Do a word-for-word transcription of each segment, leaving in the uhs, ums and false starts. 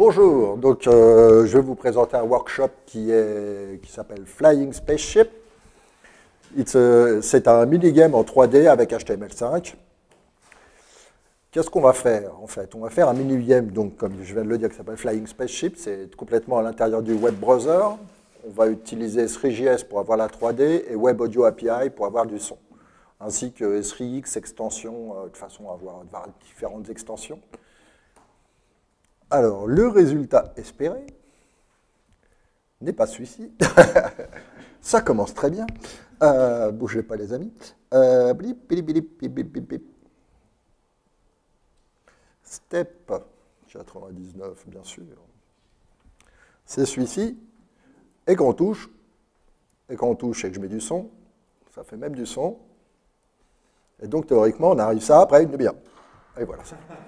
Bonjour, donc euh, je vais vous présenter un workshop qui est qui s'appelle Flying Spaceship. C'est un minigame en trois D avec H T M L cinq. Qu'est-ce qu'on va faire en fait? On va faire un minigame, donc comme je viens de le dire, qui s'appelle Flying Spaceship. C'est complètement à l'intérieur du web browser. On va utiliser S trois J S pour avoir la trois D et Web Audio A P I pour avoir du son, ainsi que S trois X extension euh, de façon à avoir différentes extensions. Alors, le résultat espéré n'est pas celui-ci. Ça commence très bien. Euh, bougez pas, les amis. Euh, blip, blip, blip, blip, blip, blip. Step quatre-vingt-dix-neuf, bien sûr. C'est celui-ci. Et quand on touche, et quand on touche et que je mets du son, ça fait même du son. Et donc, théoriquement, on arrive ça après une demi-heure. Et voilà.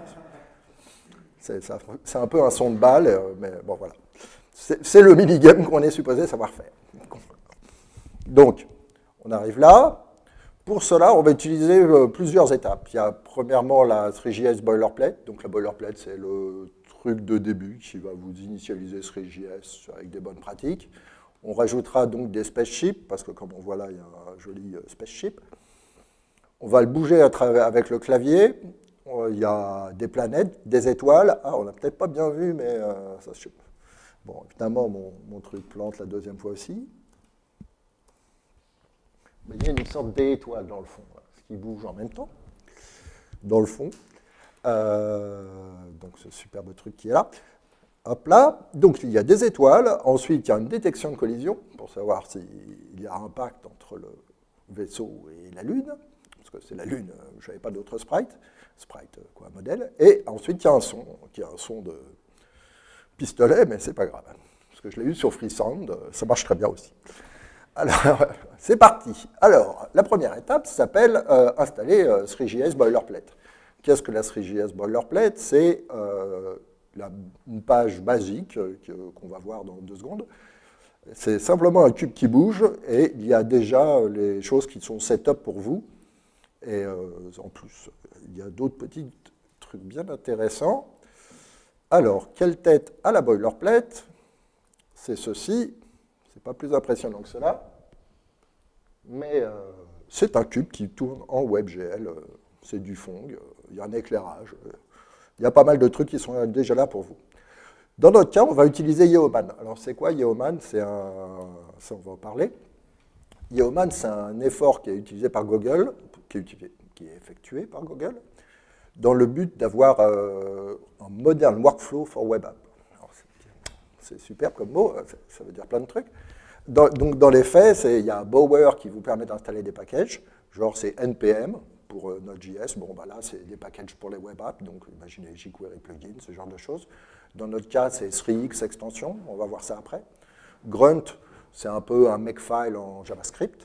C'est un peu un son de balle, mais bon, voilà. C'est le minigame qu'on est supposé savoir faire. Donc, on arrive là. Pour cela, on va utiliser plusieurs étapes. Il y a premièrement la S trois J S boilerplate. Donc, la boilerplate, c'est le truc de début qui va vous initialiser S trois J S avec des bonnes pratiques. On rajoutera donc des spaceships, parce que comme on voit là, il y a un joli spaceship. On va le bouger à travers, avec le clavier. Il y a des planètes, des étoiles. Ah, on n'a peut-être pas bien vu, mais euh, ça, je sais pas. Bon, évidemment, mon, mon truc plante la deuxième fois aussi. Mais il y a une sorte d'étoile dans le fond, là, ce qui bouge en même temps, dans le fond. Euh, donc, ce superbe truc qui est là. Hop là. Donc, il y a des étoiles. Ensuite, il y a une détection de collision pour savoir s'il y a un impact entre le vaisseau et la Lune. Parce que c'est la Lune, je n'avais pas d'autre sprite. Sprite, quoi, modèle. Et ensuite, il y a un son, qui est un son de pistolet, mais c'est pas grave. Parce que je l'ai eu sur Freesound, ça marche très bien aussi. Alors, c'est parti. Alors, la première étape s'appelle euh, installer euh, S trois J S boilerplate. Qu'est-ce que la S trois J S boilerplate? C'est euh, une page basique euh, qu'on va voir dans deux secondes. C'est simplement un cube qui bouge et il y a déjà les choses qui sont set-up pour vous. Et euh, en plus, il y a d'autres petits trucs bien intéressants. Alors, quelle tête à la boilerplate? C'est ceci. C'est pas plus impressionnant que cela. Mais euh, c'est un cube qui tourne en WebGL. C'est du Fong. Il y a un éclairage. Il y a pas mal de trucs qui sont déjà là pour vous. Dans notre cas, on va utiliser Yeoman. Alors, c'est quoi Yeoman? C'est un... Ça, on va en parler. Yeoman, c'est un effort qui est utilisé par Google, qui est, utilisé, qui est effectué par Google, dans le but d'avoir euh, un modern workflow for web app. C'est super comme mot, ça veut dire plein de trucs. Dans, donc, dans les faits, il y a Bower qui vous permet d'installer des packages, genre c'est N P M pour euh, Node.js. Bon, bah là, c'est des packages pour les web apps, donc imaginez jQuery plugin, ce genre de choses. Dans notre cas, c'est S trois X extension, on va voir ça après. Grunt, c'est un peu un makefile en JavaScript.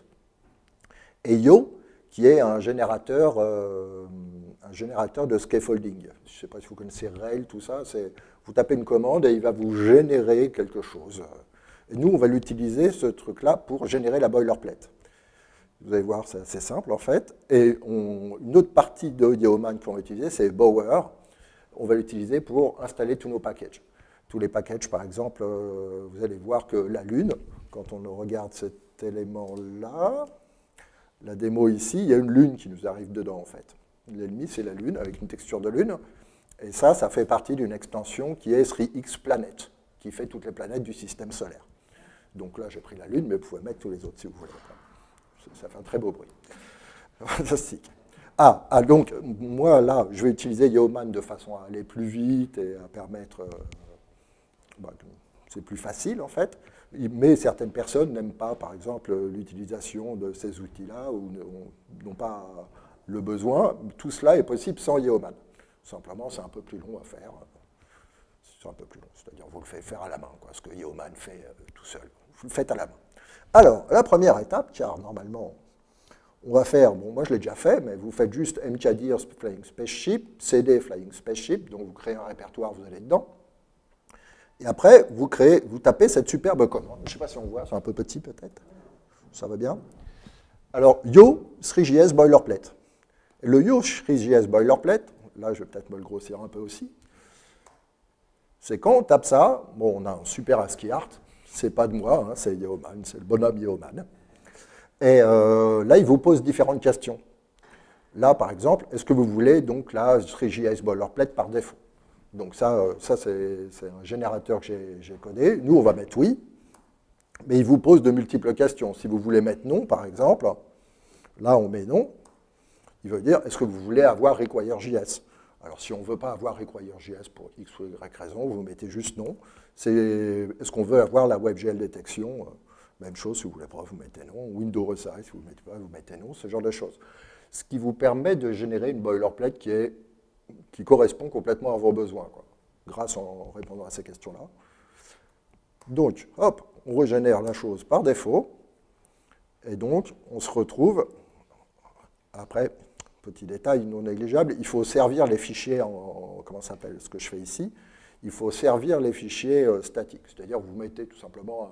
Et Yo, qui est un générateur, euh, un générateur de scaffolding. Je ne sais pas si vous connaissez Rail, tout ça. Vous tapez une commande et il va vous générer quelque chose. Et nous, on va l'utiliser, ce truc-là, pour générer la boilerplate. Vous allez voir, c'est assez simple, en fait. Et on, une autre partie de Yeoman qu'on va utiliser, c'est Bower. On va l'utiliser pour installer tous nos packages. Tous les packages, par exemple, euh, vous allez voir que la Lune, quand on regarde cet élément-là, la démo ici, il y a une Lune qui nous arrive dedans, en fait. L'ennemi, c'est la Lune, avec une texture de Lune. Et ça, ça fait partie d'une extension qui est S trois X Planet, qui fait toutes les planètes du système solaire. Donc là, j'ai pris la Lune, mais vous pouvez mettre tous les autres si vous voulez. Ça fait un très beau bruit. Fantastique. Ah, ah, donc, moi, là, je vais utiliser Yeoman de façon à aller plus vite et à permettre... Euh, bah, c'est plus facile, en fait. Mais certaines personnes n'aiment pas, par exemple, l'utilisation de ces outils-là ou n'ont pas le besoin. Tout cela est possible sans Yeoman. Simplement, c'est un peu plus long à faire. C'est un peu plus long, c'est-à-dire vous le faites faire à la main, quoi, ce que Yeoman fait euh, tout seul. Vous le faites à la main. Alors, la première étape, car normalement, on va faire, bon, moi je l'ai déjà fait, mais vous faites juste mkdir Flying Spaceship, cd Flying Spaceship, donc vous créez un répertoire, vous allez dedans. Et après, vous, créez, vous tapez cette superbe commande. Je ne sais pas si on voit, c'est un peu petit peut-être. Ça va bien. Alors, Yo S trois J S boilerplate. Et le Yo S trois J S boilerplate, là je vais peut-être me le grossir un peu aussi, c'est quand on tape ça, bon, on a un super ASCII art, c'est pas de moi, hein, c'est Yeoman, c'est le bonhomme Yeoman. Et euh, là, il vous pose différentes questions. Là, par exemple, est-ce que vous voulez donc la three J S boilerplate par défaut? Donc ça, ça c'est un générateur que j'ai codé. Nous, on va mettre oui, mais il vous pose de multiples questions. Si vous voulez mettre non, par exemple, là, on met non. Il veut dire, est-ce que vous voulez avoir require.js? Alors, si on ne veut pas avoir require.js pour X ou Y raison, vous mettez juste non. Est-ce qu'on veut avoir la WebGL détection? Même chose, si vous ne voulez pas, vous mettez non. Window resize, si vous ne mettez pas, vous mettez non, ce genre de choses. Ce qui vous permet de générer une boilerplate qui, est, qui correspond complètement à vos besoins, quoi, grâce en répondant à ces questions-là. Donc, hop, on régénère la chose par défaut. Et donc, on se retrouve, après, petit détail non négligeable, il faut servir les fichiers en, comment ça s'appelle, ce que je fais ici, il faut servir les fichiers euh, statiques. C'est-à-dire, vous mettez tout simplement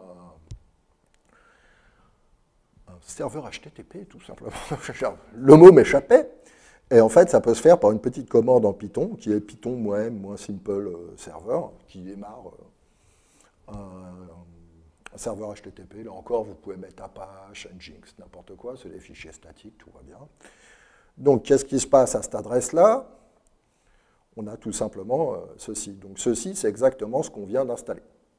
un, un serveur H T T P, tout simplement. Le mot m'échappait. Et en fait, ça peut se faire par une petite commande en Python, qui est Python-m, simple euh, server, qui démarre euh, un, un serveur H T T P. Là encore, vous pouvez mettre Apache, Nginx, n'importe quoi, c'est des fichiers statiques, tout va bien. Donc, qu'est-ce qui se passe à cette adresse-là? On a tout simplement euh, ceci. Donc, ceci, c'est exactement ce qu'on vient d'installer.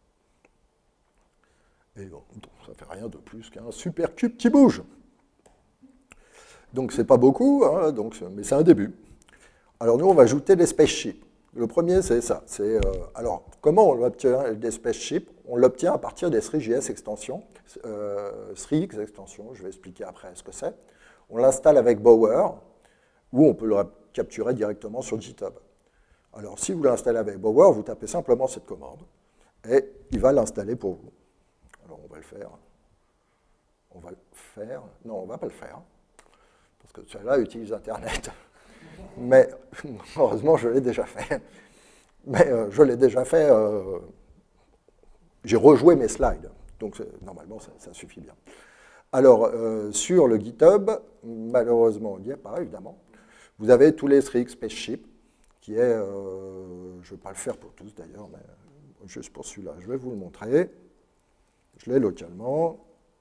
Et bon, ça ne fait rien de plus qu'un supercube qui bouge. Donc, ce n'est pas beaucoup, hein, donc, mais c'est un début. Alors, nous, on va ajouter des spaceships. Le premier, c'est ça. Euh, alors, comment on obtient des spaceships? On l'obtient à partir des three J S extensions, euh, three X extensions, je vais expliquer après ce que c'est. On l'installe avec Bower, ou on peut le capturer directement sur GitHub. Alors, si vous l'installez avec Bower, vous tapez simplement cette commande, et il va l'installer pour vous. Alors, on va le faire. On va le faire. Non, on ne va pas le faire, parce que celui-là utilise Internet. Mais, heureusement, je l'ai déjà fait. Mais euh, je l'ai déjà fait, euh, j'ai rejoué mes slides, donc normalement, ça, ça suffit bien. Alors, euh, sur le GitHub, malheureusement, il n'y a pas, évidemment, vous avez tous les three X spaceships, qui est, euh, je ne vais pas le faire pour tous d'ailleurs, mais juste pour celui-là, je vais vous le montrer. Je l'ai localement.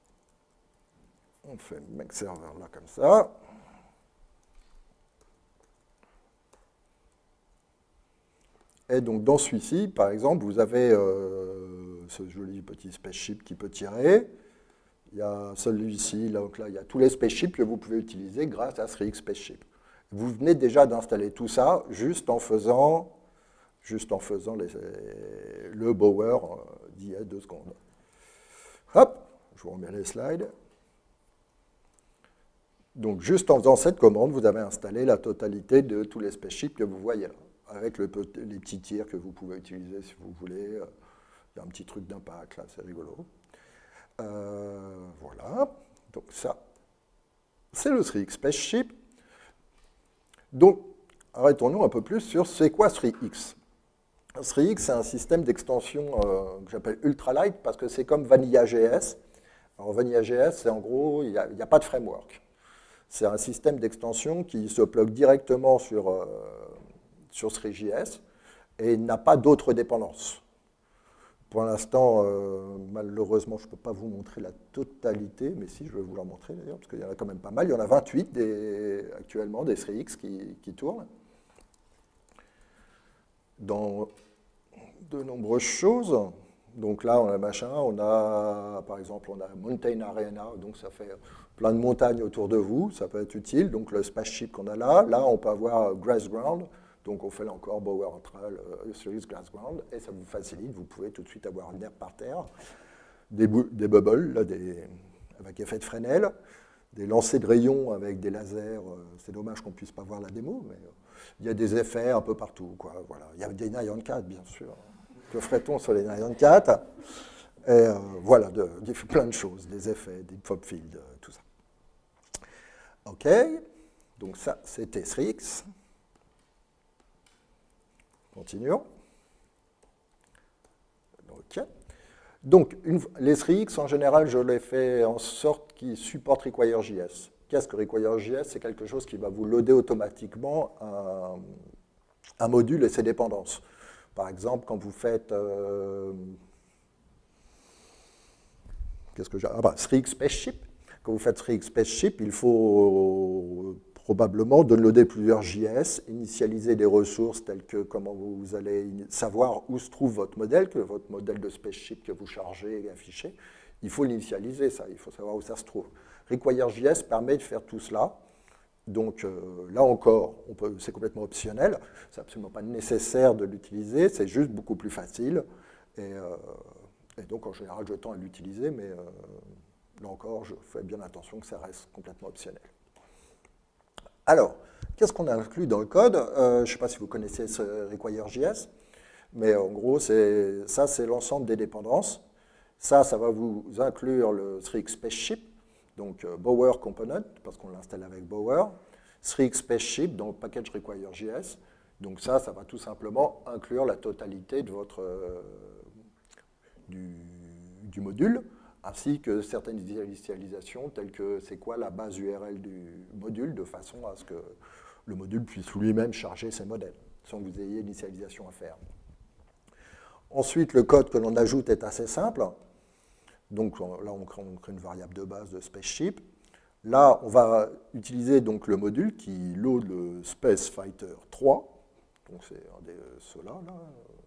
On fait make server là comme ça. Et donc, dans celui-ci, par exemple, vous avez euh, ce joli petit spaceship qui peut tirer. Il y a celui-ci, là, donc là, il y a tous les spaceships que vous pouvez utiliser grâce à three X Spaceship. Vous venez déjà d'installer tout ça juste en faisant, juste en faisant les, le Bower d'il y a deux secondes. Hop, je vous remets les slides. Donc, juste en faisant cette commande, vous avez installé la totalité de tous les spaceships que vous voyez là, avec le, les petits tirs que vous pouvez utiliser si vous voulez. Il y a un petit truc d'impact là, c'est rigolo. Euh, voilà, donc ça, c'est le three X Spaceship. Donc, arrêtons-nous un peu plus sur c'est quoi three X. three X, c'est un système d'extension euh, que j'appelle ultralight parce que c'est comme Vanilla.js. Alors, Vanilla.js, c'est en gros, il n'y a, a pas de framework. C'est un système d'extension qui se plug directement sur, euh, sur three J S et n'a pas d'autres dépendances. Pour l'instant, euh, malheureusement, je ne peux pas vous montrer la totalité, mais si, je vais vous la montrer d'ailleurs, parce qu'il y en a quand même pas mal. Il y en a vingt-huit des, actuellement, des three X qui, qui tournent. Dans de nombreuses choses. Donc là, on a machin, on a, par exemple, on a Mountain Arena, donc ça fait plein de montagnes autour de vous, ça peut être utile. Donc le spaceship qu'on a là, là, on peut avoir Grassground. Donc on fait là encore Bower Neutral, euh, Series Grassground, et ça vous facilite, vous pouvez tout de suite avoir une herbe par terre, des, des bubbles, là, des, avec effet de Fresnel, des lancers de rayons avec des lasers, euh, c'est dommage qu'on ne puisse pas voir la démo, mais euh, il y a des effets un peu partout, quoi, voilà. Il y a des Nyan quatre, bien sûr. Que ferait-on sur les Nyan quatre? Et euh, voilà, de, de, plein de choses, des effets, des pop fields, euh, tout ça. OK, donc ça, c'était three X. Continuons. OK. Donc, une, les three X, en général, je les fais en sorte qu'ils supportent require.js. Qu'est-ce que require.js? C'est quelque chose qui va vous loader automatiquement un, un module et ses dépendances. Par exemple, quand vous faites... Euh, Qu'est-ce que j'ai ah bah, three X Spaceship. Quand vous faites three X Spaceship, il faut probablement downloader plusieurs J S, initialiser des ressources telles que comment vous allez savoir où se trouve votre modèle, que votre modèle de spaceship que vous chargez et affichez. Il faut l'initialiser, ça, il faut savoir où ça se trouve. Require.js permet de faire tout cela. Donc euh, là encore, c'est complètement optionnel, c'est absolument pas nécessaire de l'utiliser, c'est juste beaucoup plus facile. Et, euh, et donc en général, je tends à l'utiliser, mais euh, là encore, je fais bien attention que ça reste complètement optionnel. Alors, qu'est-ce qu'on a inclus dans le code? euh, Je ne sais pas si vous connaissez ce Require.js, mais en gros, ça, c'est l'ensemble des dépendances. Ça, ça va vous inclure le three X Spaceship, donc euh, Bower Component, parce qu'on l'installe avec Bower. three X Spaceship, dans le package Require.js. Donc ça, ça va tout simplement inclure la totalité de votre, euh, du, du module, ainsi que certaines initialisations, telles que c'est quoi la base U R L du module, de façon à ce que le module puisse lui-même charger ses modèles, sans que vous ayez l'initialisation à faire. Ensuite, le code que l'on ajoute est assez simple. Donc là, on crée, on crée une variable de base de Spaceship. Là, on va utiliser donc le module qui load le Space Fighter trois. Donc c'est un de ceux-là, là.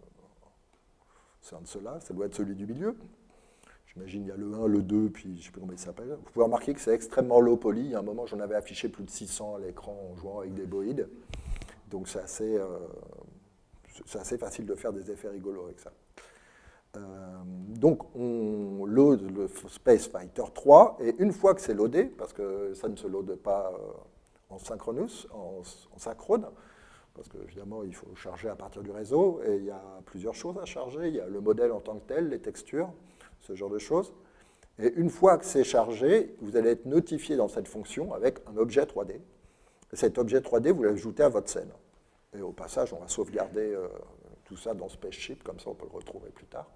C'est un de ceux-là, ça doit être celui du milieu. J'imagine qu'il y a le un, le deux, puis je ne sais plus comment il s'appelle. Vous pouvez remarquer que c'est extrêmement low poly. Il y a un moment, j'en avais affiché plus de six cents à l'écran en jouant avec des boïdes. Donc c'est assez, euh, c'est assez facile de faire des effets rigolos avec ça. Euh, donc on load le Space Fighter trois, et une fois que c'est loadé, parce que ça ne se load pas euh, en synchronous, en, en synchrone, parce que évidemment il faut charger à partir du réseau, et il y a plusieurs choses à charger. Il y a le modèle en tant que tel, les textures, ce genre de choses. Et une fois que c'est chargé, vous allez être notifié dans cette fonction avec un objet trois D. Et cet objet trois D, vous l'ajoutez à votre scène. Et au passage, on va sauvegarder euh, tout ça dans Spaceship, comme ça on peut le retrouver plus tard.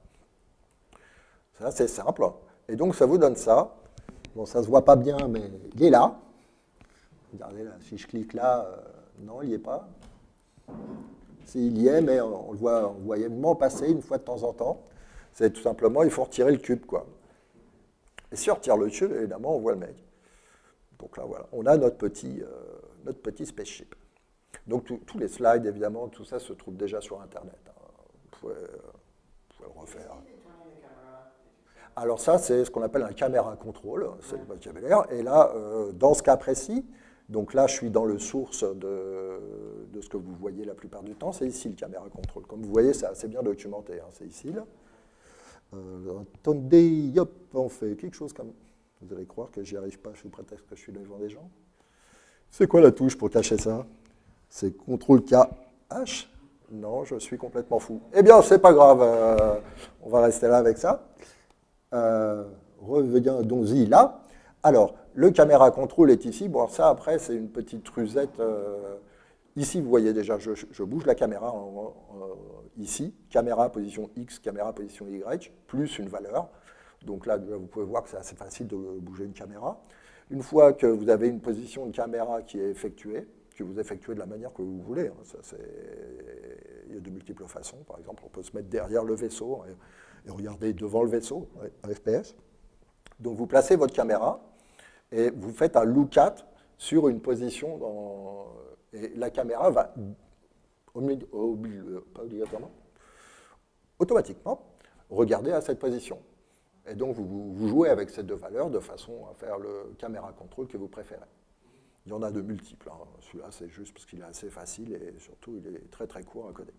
Ça, c'est simple. Et donc, ça vous donne ça. Bon, ça ne se voit pas bien, mais il est là. Regardez, là, si je clique là, euh, non, il n'y est pas. Si, il y est, mais on, on le voit, on voit évidemment passer une fois de temps en temps. C'est tout simplement, il faut retirer le cube, quoi. Et si on retire le cube, évidemment, on voit le mec. Donc là, voilà. On a notre petit, euh, notre petit Spaceship. Donc, tous les slides, évidemment, tout ça se trouve déjà sur Internet. Hein. Vous pouvez, euh, vous pouvez le refaire. Alors ça, c'est ce qu'on appelle un caméra contrôle, c'est le vocabulaire. Et là, euh, dans ce cas précis, donc là, je suis dans le source de, de ce que vous voyez la plupart du temps, c'est ici le caméra contrôle. Comme vous voyez, c'est assez bien documenté, hein, c'est ici. Là. Euh, attendez, hop, on fait quelque chose comme... Vous allez croire que j'y arrive pas sous prétexte que je suis devant des gens. C'est quoi la touche pour cacher ça? C'est contrôle K H? Non, je suis complètement fou. Eh bien, c'est pas grave, euh, on va rester là avec ça. Euh, revenons-y là. Alors, le caméra contrôle est ici. Bon, ça, après, c'est une petite rusette. Euh, ici, vous voyez déjà, je, je bouge la caméra en, en, ici. Caméra position X, caméra position Y, plus une valeur. Donc là, vous pouvez voir que c'est assez facile de bouger une caméra. Une fois que vous avez une position de caméra qui est effectuée, que vous effectuez de la manière que vous voulez, hein, ça, il y a de multiples façons. Par exemple, on peut se mettre derrière le vaisseau et, et regarder devant le vaisseau, en F P S. Donc vous placez votre caméra et vous faites un look-at sur une position, dans, et la caméra va, pas obligatoirement, automatiquement, regarder à cette position. Et donc vous, vous jouez avec ces deux valeurs de façon à faire le caméra contrôle que vous préférez. Il y en a de multiples. Hein. Celui-là, c'est juste parce qu'il est assez facile et surtout, il est très très court à coder.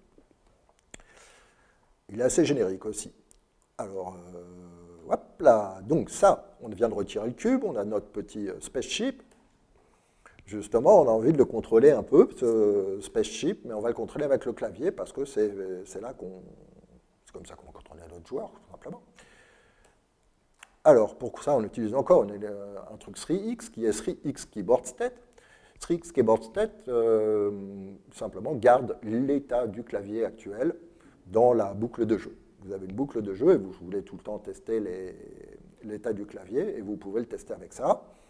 Il est assez générique aussi. Alors, euh, hop là. Donc ça, on vient de retirer le cube, on a notre petit Spaceship. Justement, on a envie de le contrôler un peu, ce Spaceship, mais on va le contrôler avec le clavier parce que c'est là qu'on... C'est comme ça qu'on va contrôler notre joueur, tout simplement. Alors, pour ça, on utilise encore une, un truc three X, qui est three X Keyboard State. three X Keyboard State, euh, simplement, garde l'état du clavier actuel dans la boucle de jeu. Vous avez une boucle de jeu et vous voulez tout le temps tester l'état du clavier, et vous pouvez le tester avec ça.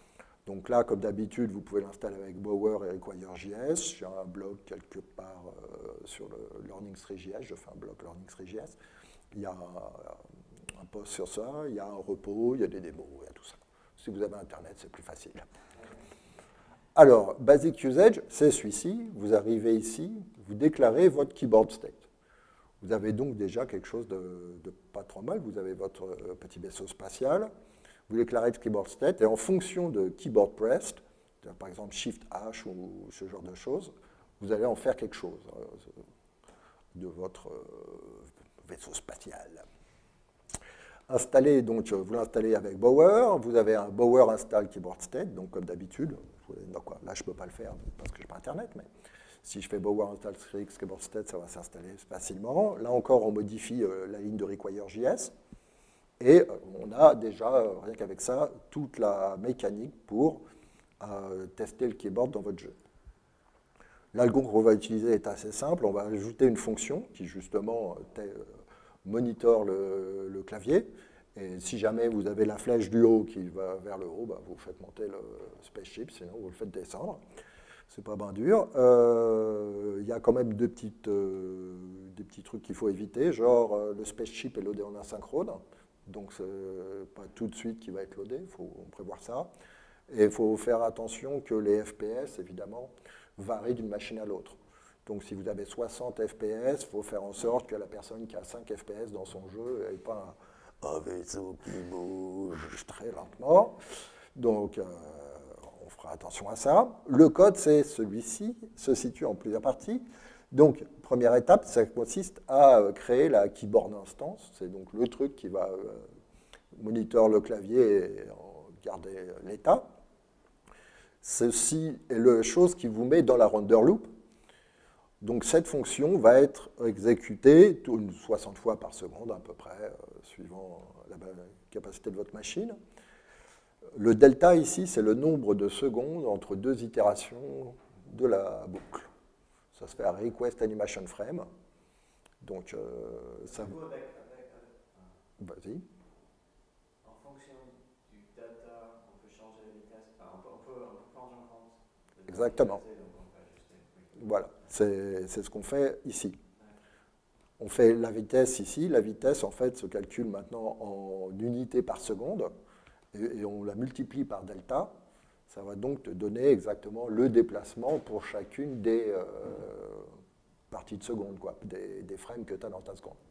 Donc là, comme d'habitude, vous pouvez l'installer avec Bower et Require.js. J'ai un blog quelque part euh, sur le Learning.three.js. Je fais un blog Learning.three.js. Il y a un post sur ça, il y a un repos, il y a des démos, il y a tout ça. Si vous avez Internet, c'est plus facile. Alors, Basic Usage, c'est celui-ci. Vous arrivez ici, vous déclarez votre keyboard state. Vous avez donc déjà quelque chose de, de pas trop mal. Vous avez votre petit vaisseau spatial. Vous déclarez le keyboard state, et en fonction de keyboard pressed, par exemple Shift H ou ce genre de choses, vous allez en faire quelque chose de votre vaisseau spatial. Installez, donc, vous l'installez avec Bower, vous avez un Bower install keyboard state, donc comme d'habitude. Là, je ne peux pas le faire parce que je n'ai pas Internet, mais si je fais Bower install keyboard state, ça va s'installer facilement. Là encore, on modifie la ligne de Require.js. Et on a déjà, rien qu'avec ça, toute la mécanique pour euh, tester le keyboard dans votre jeu. L'algo qu'on va utiliser est assez simple. On va ajouter une fonction qui, justement, euh, monitore le, le clavier. Et si jamais vous avez la flèche du haut qui va vers le haut, bah, vous faites monter le spaceship, sinon vous le faites descendre. C'est pas bien dur. Euh, il y a quand même deux petites, euh, des petits trucs qu'il faut éviter, genre euh, le spaceship est loadé en asynchrone. Donc, ce n'est pas tout de suite qui va être loadé, il faut prévoir ça. Et il faut faire attention que les F P S, évidemment, varient d'une machine à l'autre. Donc, si vous avez soixante F P S, il faut faire en sorte que la personne qui a cinq F P S dans son jeu n'ait pas un, un vaisseau qui bouge très lentement. Donc, euh, on fera attention à ça. Le code, c'est celui-ci, se situe en plusieurs parties. Donc, première étape, ça consiste à créer la keyboard instance. C'est donc le truc qui va euh, monitorer le clavier et garder l'état. Ceci est la chose qui vous met dans la render loop. Donc, cette fonction va être exécutée soixante fois par seconde à peu près, euh, suivant la capacité de votre machine. Le delta ici, c'est le nombre de secondes entre deux itérations de la boucle. Ça se fait à Request Animation Frame. Donc, euh, ça... Vas-y. En fonction du data, on peut changer la vitesse. Enfin, on, peut, on, peut, on peut prendre en compte. Exactement. Vitesse, donc on peut ajuster. Oui. Voilà, c'est ce qu'on fait ici. On fait la vitesse ici. La vitesse, en fait, se calcule maintenant en unités par seconde. Et, et on la multiplie par delta. Ça va donc te donner exactement le déplacement pour chacune des euh, parties de seconde, quoi, des, des frames que tu as dans ta seconde.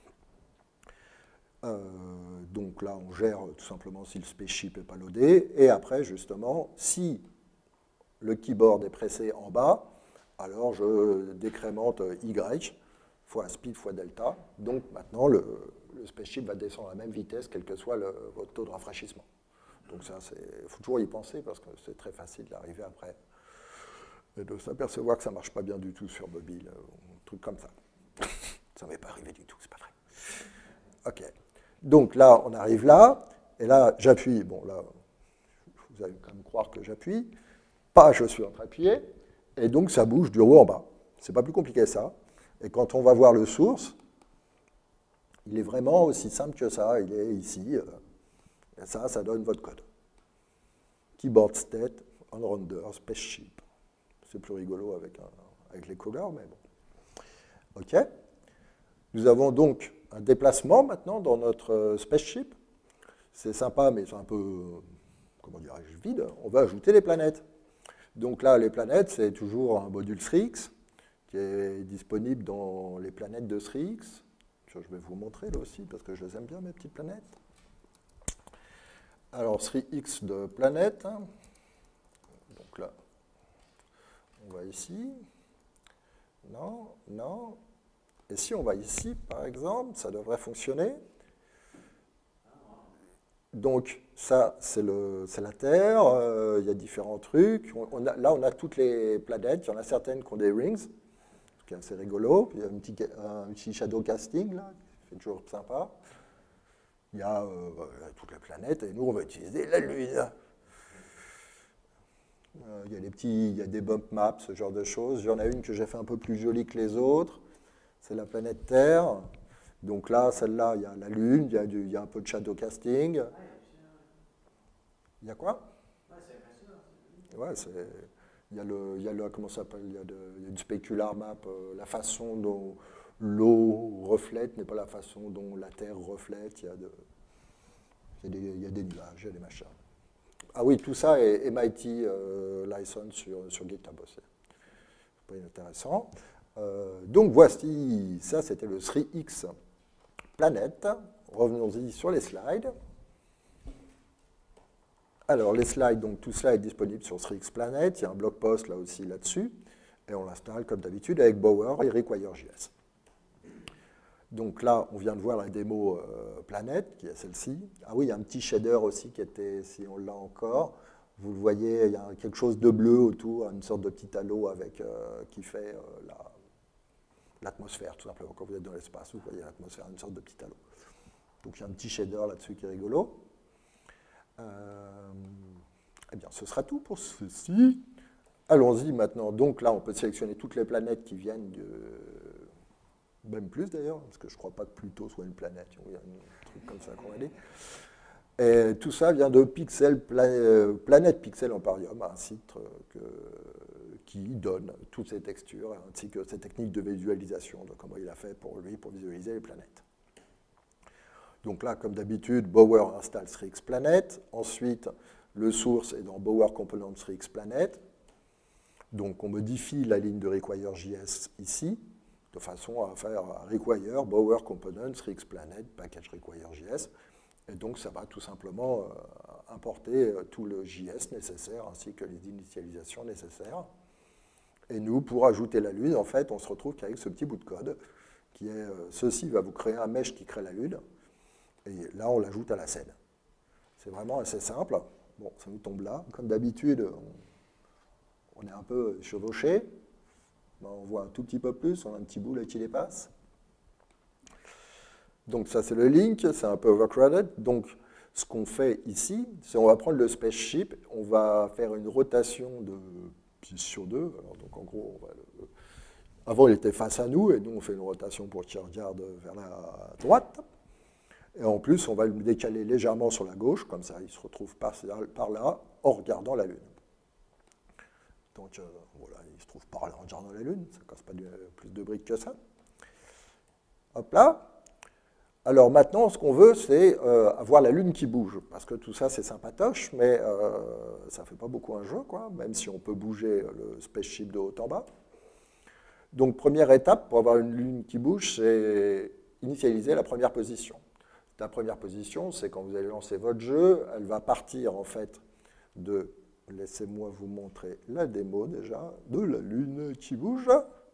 Euh, donc là, on gère tout simplement si le spaceship n'est pas loadé. Et après, justement, si le keyboard est pressé en bas, alors je décrémente Y fois speed fois delta. Donc maintenant, le, le spaceship va descendre à la même vitesse, quel que soit le, votre taux de rafraîchissement. Donc ça, il faut toujours y penser parce que c'est très facile d'arriver après et de s'apercevoir que ça ne marche pas bien du tout sur mobile, un truc comme ça. Ça ne m'est pas arrivé du tout, c'est pas vrai. OK. Donc là, on arrive là, et là, j'appuie. Bon, là, vous allez quand même croire que j'appuie. Pas, je suis en train d'appuyer, et donc ça bouge du haut en bas. C'est pas plus compliqué que ça. Et quand on va voir le source, il est vraiment aussi simple que ça. Il est ici. Et ça, ça donne votre code. Keyboard state, on render, spaceship. C'est plus rigolo avec, un, avec les couleurs, mais bon. OK. Nous avons donc un déplacement maintenant dans notre spaceship. C'est sympa, mais c'est un peu, comment dirais-je, vide. On va ajouter les planètes. Donc là, les planètes, c'est toujours un module three X qui est disponible dans les planètes de three X. Je vais vous montrer là aussi, parce que je les aime bien, mes petites planètes. Alors, three X de planète. Donc là, on va ici. Non, non. Et si on va ici, par exemple, ça devrait fonctionner. Donc, ça, c'est la Terre. Euh, il y a différents trucs. On, on a, là, on a toutes les planètes. Il y en a certaines qui ont des rings, ce qui est assez rigolo. Puis il y a un petit, un petit shadow casting, là, qui fait toujours sympa. Il y a euh, toutes les planètes, et nous, on va utiliser la Lune. Euh, il y a des petits, il y a des bump maps, ce genre de choses. Il y en a une que j'ai fait un peu plus jolie que les autres. C'est la planète Terre. Donc là, celle-là, il y a la Lune, il y a, du, il y a un peu de shadow casting. Il y a quoi? Ouais, c'est impressionnant. Ouais, c'est... Il y a le, il y a le, comment ça s'appelle, il y a, de, il y a une specular map, euh, la façon dont l'eau reflète n'est pas la façon dont la Terre reflète, il y a, de, il y a, des, il y a des nuages, il y a des machins. Ah oui, tout ça est M I T euh, license sur, sur GitHub aussi. C'est pas inintéressant. Euh, donc voici, ça c'était le three X Planet. Revenons-y sur les slides. Alors, les slides, donc tout cela est disponible sur three X Planet. Il y a un blog post là aussi là-dessus. Et on l'installe comme d'habitude avec Bower et Require.js. Donc là, on vient de voir la démo euh, Planet, qui est celle-ci. Ah oui, il y a un petit shader aussi qui était, si on l'a encore. Vous le voyez, il y a quelque chose de bleu autour, une sorte de petit halo avec, euh, qui fait euh, la, l'atmosphère, tout simplement. Quand vous êtes dans l'espace, vous voyez l'atmosphère, une sorte de petit halo. Donc il y a un petit shader là-dessus qui est rigolo. Euh, eh bien, ce sera tout pour ceci. Allons-y maintenant. Donc là, on peut sélectionner toutes les planètes qui viennent de... Même plus d'ailleurs, parce que je ne crois pas que Pluto soit une planète. Il y a un truc comme ça qu'on va dire. Et tout ça vient de Pixel, Pla... Planète Pixel Emporium, un site que... qui donne toutes ces textures, ainsi que ces techniques de visualisation, de comment il a fait pour lui, pour visualiser les planètes. Donc là, comme d'habitude, Bower installe three X Planet. Ensuite, le source est dans Bower Component three X Planet. Donc on modifie la ligne de Require.js ici, de façon à faire un Require Bower Component three X Planet package Require.js. Et donc ça va tout simplement euh, importer euh, tout le J S nécessaire, ainsi que les initialisations nécessaires. Et nous, pour ajouter la Lune, en fait, on se retrouve qu'avec ce petit bout de code, qui est, euh, ceci va vous créer un mesh qui crée la Lune. Et là, on l'ajoute à la scène. C'est vraiment assez simple. Bon, ça nous tombe là. Comme d'habitude, on, on est un peu chevauché. Ben, on voit un tout petit peu plus, on a un petit bout là qui dépasse. Donc ça, c'est le link, c'est un peu overcrowded. Donc, ce qu'on fait ici, c'est on va prendre le spaceship, on va faire une rotation de six sur deux. Alors, donc, en gros, on va le... avant, il était face à nous, et nous, on fait une rotation pour qu'il regarde vers la droite. Et en plus, on va le décaler légèrement sur la gauche, comme ça, il se retrouve par, par là, en regardant la Lune. Donc, euh, voilà, il se trouve par là en regardant la Lune, ça ne casse pas de, plus de briques que ça. Hop là. Alors maintenant, ce qu'on veut, c'est euh, avoir la Lune qui bouge, parce que tout ça, c'est sympatoche, mais euh, ça ne fait pas beaucoup un jeu, quoi, même si on peut bouger le spaceship de haut en bas. Donc, première étape pour avoir une Lune qui bouge, c'est initialiser la première position. La première position, c'est quand vous allez lancer votre jeu, elle va partir en fait de, laissez-moi vous montrer la démo déjà, de la Lune qui bouge.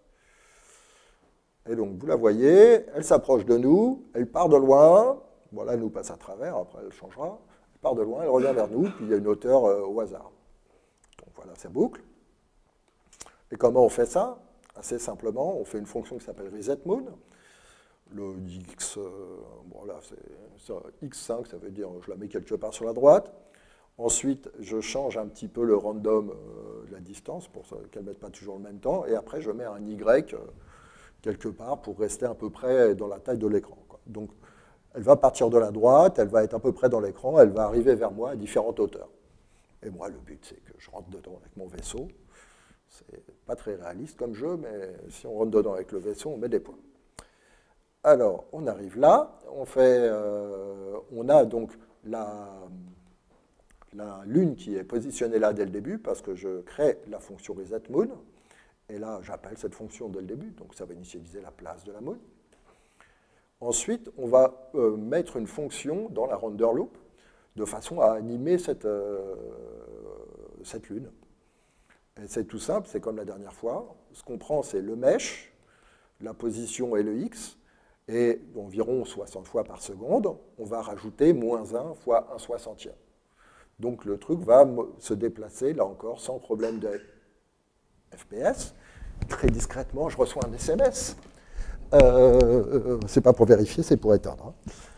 Et donc vous la voyez, elle s'approche de nous, elle part de loin, voilà, elle nous passe à travers, après elle changera, elle part de loin, elle revient vers nous, puis il y a une hauteur euh, au hasard. Donc voilà, ça boucle. Et comment on fait ça? Assez simplement, on fait une fonction qui s'appelle resetMoon. Le X, euh, voilà, c'est X cinq, ça veut dire je la mets quelque part sur la droite. Ensuite, je change un petit peu le random euh, de la distance pour qu'elle ne mette pas toujours le même temps. Et après, je mets un Y euh, quelque part pour rester à peu près dans la taille de l'écran. Donc, elle va partir de la droite, elle va être à peu près dans l'écran, elle va arriver vers moi à différentes hauteurs. Et moi, le but, c'est que je rentre dedans avec mon vaisseau. C'est pas très réaliste comme jeu, mais si on rentre dedans avec le vaisseau, on met des points. Alors, on arrive là, on, fait, euh, on a donc la, la Lune qui est positionnée là dès le début, parce que je crée la fonction resetMoon, et là, j'appelle cette fonction dès le début, donc ça va initialiser la place de la Moon. Ensuite, on va euh, mettre une fonction dans la render loop, de façon à animer cette, euh, cette Lune. Et c'est tout simple, c'est comme la dernière fois. Ce qu'on prend, c'est le mesh, la position et le X, et d'environ soixante fois par seconde, on va rajouter moins un fois un soixantième. Donc le truc va se déplacer, là encore, sans problème de F P S. Très discrètement, je reçois un S M S. Euh, c'est pas pour vérifier, c'est pour éteindre.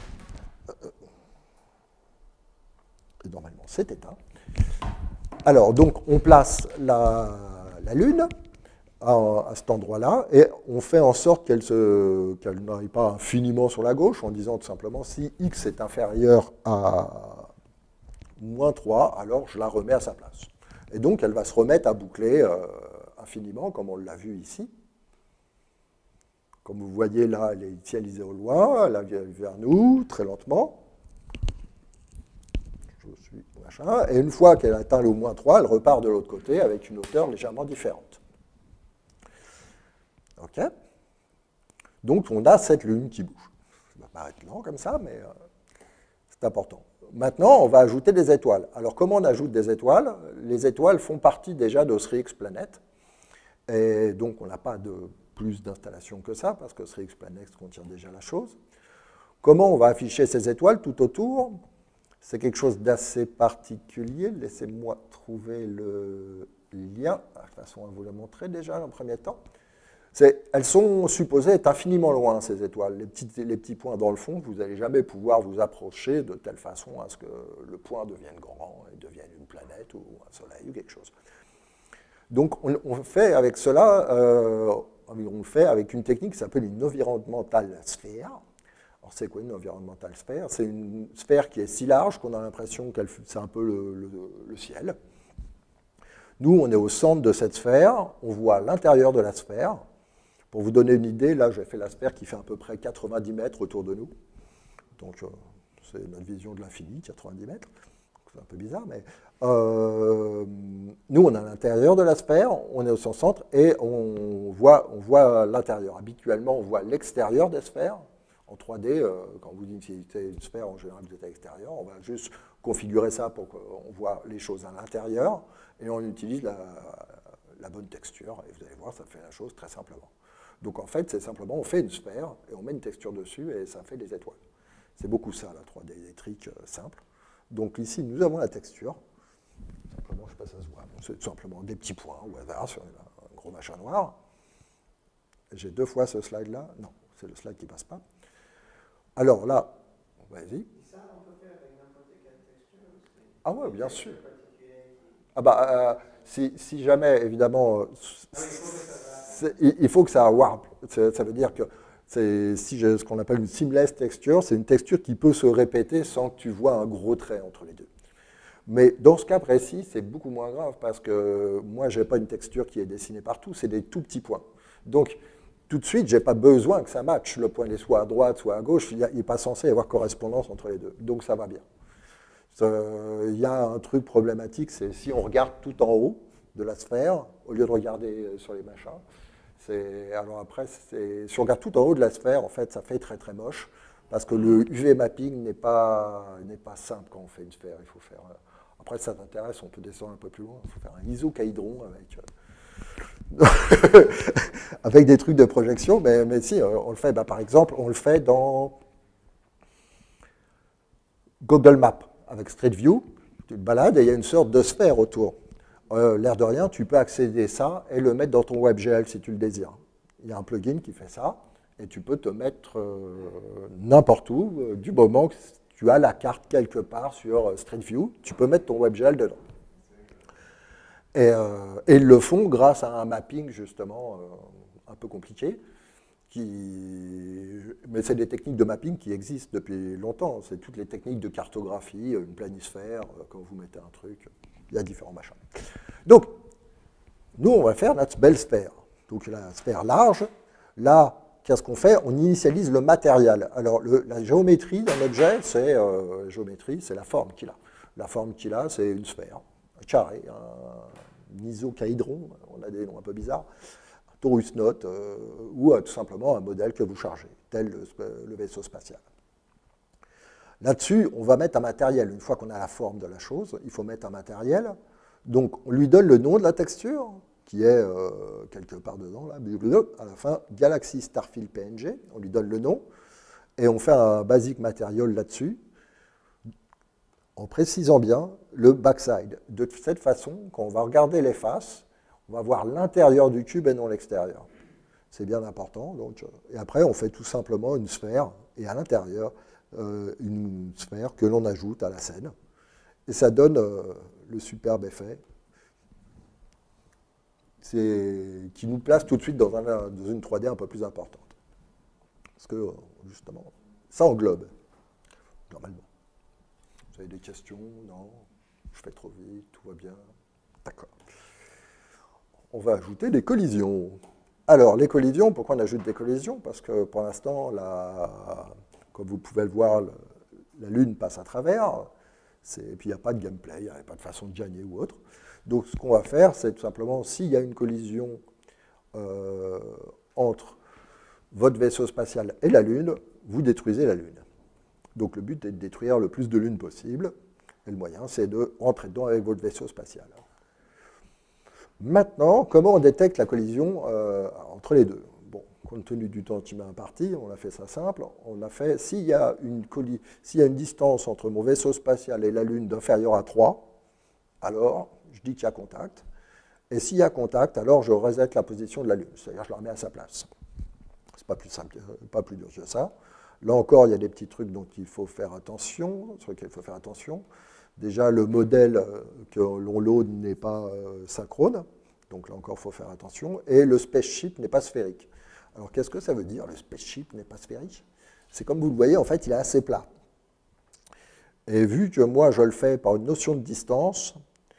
Et normalement, c'est éteint. Alors, donc, on place la, la Lune à, à cet endroit-là, et on fait en sorte qu'elle ne qu'elle n'aille pas infiniment sur la gauche, en disant tout simplement, si X est inférieur à moins trois, alors je la remets à sa place. Et donc, elle va se remettre à boucler euh, infiniment, comme on l'a vu ici. Comme vous voyez là, elle est initialisée au loin, elle vient vers nous, très lentement. Je suis machin. Et une fois qu'elle atteint le moins trois, elle repart de l'autre côté avec une hauteur légèrement différente. OK? Donc, on a cette lune qui bouge. Ça va paraître lent comme ça, mais euh, c'est important. Maintenant, on va ajouter des étoiles. Alors, comment on ajoute des étoiles? Les étoiles font partie déjà de three X Planet. Et donc, on n'a pas de plus d'installation que ça, parce que three X Planet contient déjà la chose. Comment on va afficher ces étoiles tout autour? C'est quelque chose d'assez particulier. Laissez-moi trouver le lien. De toute façon, on va vous le montrer déjà en premier temps. Elles sont supposées être infiniment loin, ces étoiles. Les petits, les petits points dans le fond, vous n'allez jamais pouvoir vous approcher de telle façon à ce que le point devienne grand et devienne une planète ou un soleil ou quelque chose. Donc, on, on fait avec cela, euh, on le fait avec une technique qui s'appelle une environnemental sphere. Alors, c'est quoi une environnemental sphere? C'est une sphère qui est si large qu'on a l'impression que c'est un peu le, le, le ciel. Nous, on est au centre de cette sphère, on voit l'intérieur de la sphère. Pour vous donner une idée, là, j'ai fait la sphère qui fait à peu près quatre-vingt-dix mètres autour de nous. Donc, euh, c'est notre vision de l'infini, quatre-vingt-dix mètres. C'est un peu bizarre, mais euh, nous, on est à l'intérieur de la sphère, on est au centre et on voit, on voit l'intérieur. Habituellement, on voit l'extérieur des sphères. En trois D, euh, quand vous utilisez une sphère, en général, vous êtes à l'extérieur. On va juste configurer ça pour qu'on voit les choses à l'intérieur et on utilise la, la bonne texture. Et vous allez voir, ça fait la chose très simplement. Donc en fait, c'est simplement, on fait une sphère et on met une texture dessus et ça fait des étoiles. C'est beaucoup ça, la trois D, des trics euh, simples. Donc ici, nous avons la texture. Simplement, je ne sais pas si ça se voit. C'est tout simplement des petits points au hasard sur un gros machin noir. J'ai deux fois ce slide-là. Non, c'est le slide qui ne passe pas. Alors là, vas-y. Ça, on peut faire avec n'importe quelle texture. Ah ouais, bien sûr. Ah bah, euh, si, si jamais, évidemment, euh, il faut que ça warp. Ça veut dire que c'est si j'ai ce qu'on appelle une seamless texture, c'est une texture qui peut se répéter sans que tu vois un gros trait entre les deux. Mais dans ce cas précis, c'est beaucoup moins grave parce que moi, je n'ai pas une texture qui est dessinée partout, c'est des tout petits points. Donc, tout de suite, je n'ai pas besoin que ça matche. Le point est soit à droite, soit à gauche. Il n'est pas censé y avoir correspondance entre les deux. Donc, ça va bien. Il y a un truc problématique, c'est si on regarde tout en haut de la sphère, au lieu de regarder sur les machins, alors après, si on regarde tout en haut de la sphère, en fait, ça fait très très moche, parce que le U V mapping n'est pas, n'est pas simple quand on fait une sphère. Il faut faire, après, si ça t'intéresse, on peut descendre un peu plus loin. Il faut faire un isocaïdron avec, avec des trucs de projection, mais, mais si, on le fait, bah, par exemple, on le fait dans Google Maps. Avec Street View, tu te balades et il y a une sorte de sphère autour. Euh, L'air de rien, tu peux accéder à ça et le mettre dans ton WebGL si tu le désires. Il y a un plugin qui fait ça et tu peux te mettre euh, n'importe où, euh, du moment que tu as la carte quelque part sur Street View, tu peux mettre ton WebGL dedans. Et, euh, et ils le font grâce à un mapping justement euh, un peu compliqué. Qui... Mais c'est des techniques de mapping qui existent depuis longtemps. C'est toutes les techniques de cartographie, une planisphère, quand vous mettez un truc, il y a différents machins. Donc, nous, on va faire notre belle sphère. Donc, la sphère large, là, qu'est-ce qu'on fait? On initialise le matériel. Alors, le, la géométrie d'un objet, c'est euh, géométrie, c'est la forme qu'il a. La forme qu'il a, c'est une sphère, un carré, un isocaïdron, on a des noms un peu bizarres. Torus Note, euh, ou euh, tout simplement un modèle que vous chargez, tel le, le vaisseau spatial. Là-dessus, on va mettre un matériel. Une fois qu'on a la forme de la chose, il faut mettre un matériel. Donc, on lui donne le nom de la texture, qui est euh, quelque part dedans, là, à la fin, Galaxy Starfield P N G, on lui donne le nom, et on fait un basic material là-dessus, en précisant bien le backside. De cette façon, quand on va regarder les faces, on va voir l'intérieur du cube et non l'extérieur. C'est bien important. Donc, et après, on fait tout simplement une sphère, et à l'intérieur, euh, une sphère que l'on ajoute à la scène. Et ça donne euh, le superbe effet qui nous place tout de suite dans, un, dans une trois D un peu plus importante. Parce que, justement, ça englobe, normalement. Vous avez des questions? Non? Je fais trop vite, tout va bien? D'accord. On va ajouter des collisions. Alors, les collisions, pourquoi on ajoute des collisions? Parce que pour l'instant, comme vous pouvez le voir, le, la Lune passe à travers, et puis il n'y a pas de gameplay, il n'y a pas de façon de gagner ou autre. Donc, ce qu'on va faire, c'est tout simplement, s'il y a une collision euh, entre votre vaisseau spatial et la Lune, vous détruisez la Lune. Donc, le but est de détruire le plus de lunes possible, et le moyen, c'est de rentrer dedans avec votre vaisseau spatial. Maintenant, comment on détecte la collision euh, entre les deux? Bon, compte tenu du temps qui m'a imparti, on a fait ça simple. On a fait, s'il y a une colli- s'il y a une distance entre mon vaisseau spatial et la Lune d'inférieure à trois, alors je dis qu'il y a contact. Et s'il y a contact, alors je reset la position de la Lune, c'est-à-dire je la remets à sa place. C'est pas plus simple, pas plus dur que ça. Là encore, il y a des petits trucs dont il faut faire attention, sur lesquels il faut faire attention. Déjà, le modèle que l'on load n'est pas euh, synchrone, donc là encore, il faut faire attention. Et le spaceship n'est pas sphérique. Alors, qu'est-ce que ça veut dire, le spaceship n'est pas sphérique? C'est comme vous le voyez, en fait, il est assez plat. Et vu que moi, je le fais par une notion de distance,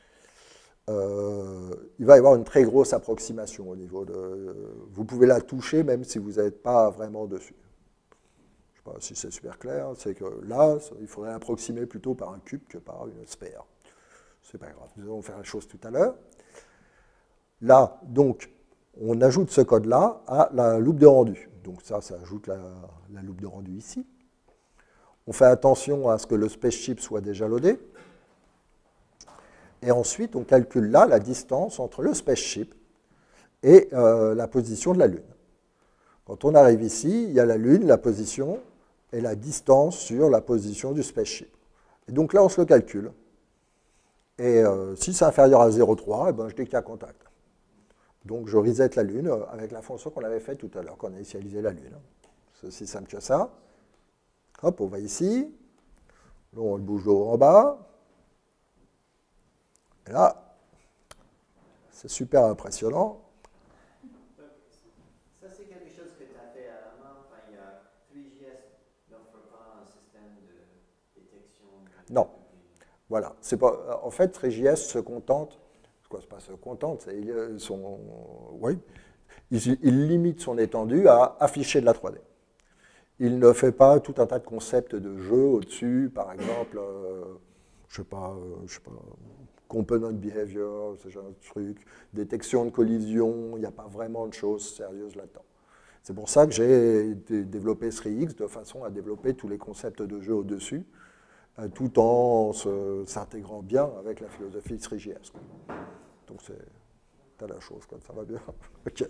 euh, il va y avoir une très grosse approximation au niveau de... Vous pouvez la toucher même si vous n'êtes pas vraiment dessus. Je ne sais pas si c'est super clair, c'est que là, il faudrait approximer plutôt par un cube que par une sphère. C'est pas grave, nous allons faire la chose tout à l'heure. Là, donc, on ajoute ce code-là à la loupe de rendu. Donc ça, ça ajoute la, la loupe de rendu ici. On fait attention à ce que le spaceship soit déjà loadé. Et ensuite, on calcule là la distance entre le spaceship et euh, la position de la Lune. Quand on arrive ici, il y a la Lune, la position, et la distance sur la position du spaceship. Et donc là, on se le calcule. Et euh, si c'est inférieur à zéro virgule trois, eh ben, je dis qu'il y a contact. Donc je reset la Lune avec la fonction qu'on avait faite tout à l'heure, qu'on a initialisé la Lune. C'est aussi simple que ça. Hop, on va ici. Là, on le bouge de haut en bas. Et là, c'est super impressionnant. Ça, c'est quelque chose que tu as fait à la main. Enfin, il y a trois G S n'offre pas un système de détection. Non. Voilà. C'est pas, en fait, trois G S se contente, c'est quoi, c'est pas se contente, c'est son, oui, il, il limite son étendue à afficher de la trois D. Il ne fait pas tout un tas de concepts de jeu au-dessus, par exemple, euh, je sais pas, euh, je sais pas, component behavior, ce genre de truc, détection de collision, il n'y a pas vraiment de choses sérieuses là-dedans. C'est pour ça que j'ai développé trois X de façon à développer tous les concepts de jeu au-dessus, tout en s'intégrant bien avec la philosophie trois G S. Donc c'est la chose, quoi. Ça va bien. Okay.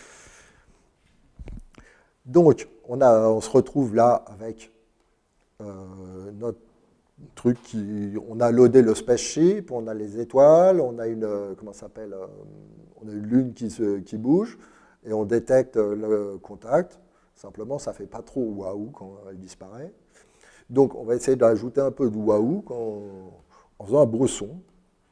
Donc on, a, on se retrouve là avec euh, notre truc qui, on a loadé le spaceship, on a les étoiles, on a une, comment ça s'appelle, on a une lune qui, se, qui bouge et on détecte le contact. Simplement, ça ne fait pas trop waouh quand elle disparaît. Donc, on va essayer d'ajouter un peu de waouh en faisant un bresson.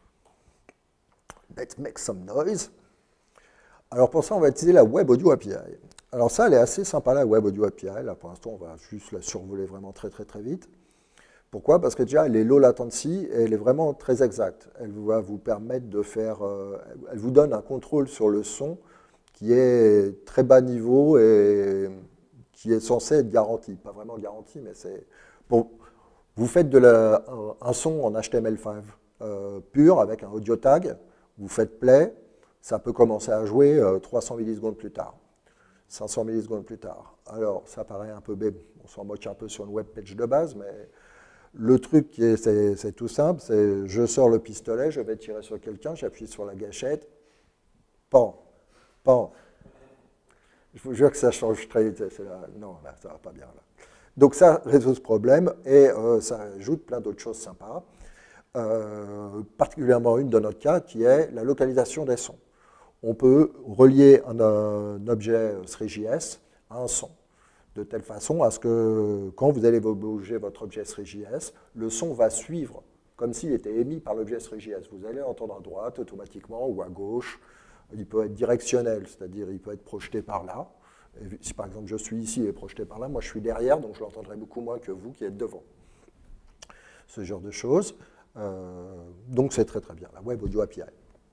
Let's make some noise. Alors, pour ça, on va utiliser la Web Audio A P I. Alors, ça, elle est assez sympa, la Web Audio A P I. Là, pour l'instant, on va juste la survoler vraiment très, très, très vite. Pourquoi? Parce que déjà, elle est low latency et elle est vraiment très exacte. Elle va vous permettre de faire... Euh, elle vous donne un contrôle sur le son qui est très bas niveau et qui est censé être garanti. Pas vraiment garanti, mais c'est... Bon, vous faites de la, un, un son en H T M L cinq euh, pur avec un audio tag, vous faites play, ça peut commencer à jouer euh, trois cents millisecondes plus tard, cinq cents millisecondes plus tard. Alors, ça paraît un peu bébé, on s'en moque un peu sur une web page de base, mais le truc, c'est tout simple, c'est je sors le pistolet, je vais tirer sur quelqu'un, j'appuie sur la gâchette, pan, pan. Je vous jure que ça change très vite. Là, non, là, ça ne va pas bien. Là. Donc ça résout ce problème et euh, ça ajoute plein d'autres choses sympas, euh, particulièrement une de notre cas qui est la localisation des sons. On peut relier un, un objet trois J S à un son, de telle façon à ce que quand vous allez bouger votre objet trois J S, le son va suivre comme s'il était émis par l'objet trois J S. Vous allez l'entendre à droite automatiquement ou à gauche. Il peut être directionnel, c'est-à-dire il peut être projeté par là. Et si par exemple je suis ici et projeté par là, moi je suis derrière, donc je l'entendrai beaucoup moins que vous qui êtes devant. Ce genre de choses. Euh, donc c'est très très bien, la Web Audio A P I.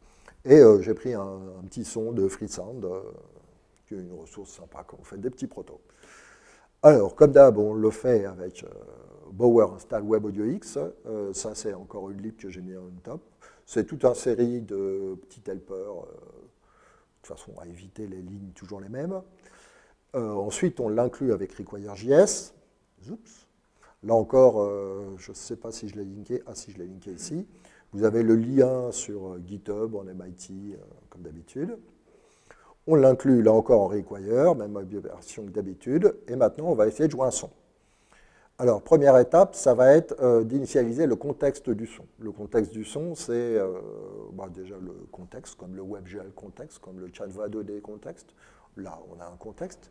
Et euh, j'ai pris un, un petit son de Freesound, euh, qui est une ressource sympa quand vous faites des petits protos. Alors, comme d'hab, on le fait avec euh, Bower Install Web Audio X. Euh, ça, c'est encore une lib que j'ai mis en top. C'est toute une série de petits helpers, euh, de toute façon, à éviter les lignes toujours les mêmes. Euh, ensuite, on l'inclut avec Require.js. Oups. Là encore, euh, je ne sais pas si je l'ai linké. Ah, si, je l'ai linké ici. Vous avez le lien sur euh, GitHub en M I T, euh, comme d'habitude. On l'inclut là encore en Require, même version que d'habitude. Et maintenant, on va essayer de jouer un son. Alors, première étape, ça va être euh, d'initialiser le contexte du son. Le contexte du son, c'est euh, bah, déjà le contexte, comme le WebGL contexte, comme le Canva deux D contexte. Là, on a un contexte.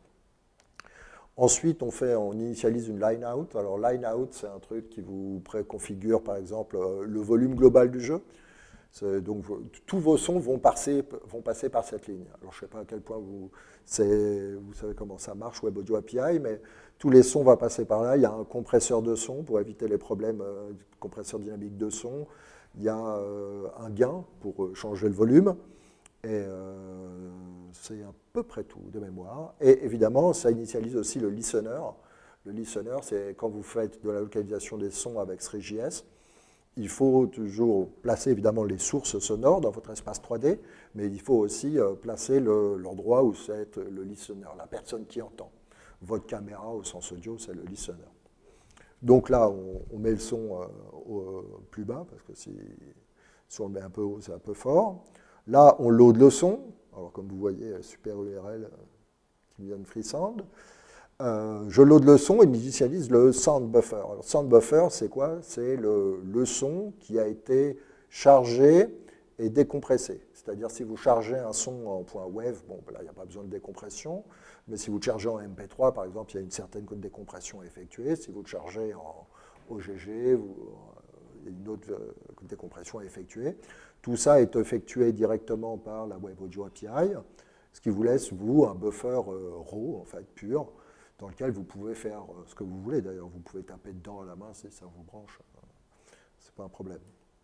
Ensuite, on, fait, on initialise une line out. Alors, line out, c'est un truc qui vous préconfigure, par exemple, euh, le volume global du jeu. Donc, tous vos sons vont passer, vont passer par cette ligne. Alors, je ne sais pas à quel point vous, vous savez comment ça marche, Web Audio A P I, mais tous les sons vont passer par là. Il y a un compresseur de son pour éviter les problèmes euh, compresseur dynamique de son. Il y a euh, un gain pour changer le volume. Et euh, c'est à peu près tout de mémoire. Et évidemment, ça initialise aussi le listener. Le listener, c'est quand vous faites de la localisation des sons avec Three.js. Il faut toujours placer évidemment les sources sonores dans votre espace trois D, mais il faut aussi placer l'endroit où c'est le listener, la personne qui entend. Votre caméra au sens audio, c'est le listener. Donc là, on, on met le son euh, au plus bas, parce que si, si on le met un peu haut, c'est un peu fort. Là, on load le son. Alors comme vous voyez, super U R L qui me donne Freesound. Euh, je load le son et j'initialise le sound buffer. Alors, sound buffer, c'est quoi? C'est le, le son qui a été chargé et décompressé. C'est-à-dire, si vous chargez un son en .wav, bon, là, il n'y a pas besoin de décompression, mais si vous le chargez en M P trois, par exemple, il y a une certaine décompression effectuée. Si vous le chargez en O G G, vous, il y a une autre décompression effectuée. Tout ça est effectué directement par la Web Audio A P I, ce qui vous laisse, vous, un buffer euh, raw, en fait, pur, dans lequel vous pouvez faire ce que vous voulez. D'ailleurs, vous pouvez taper dedans à la main si ça vous branche. Ce n'est pas un problème.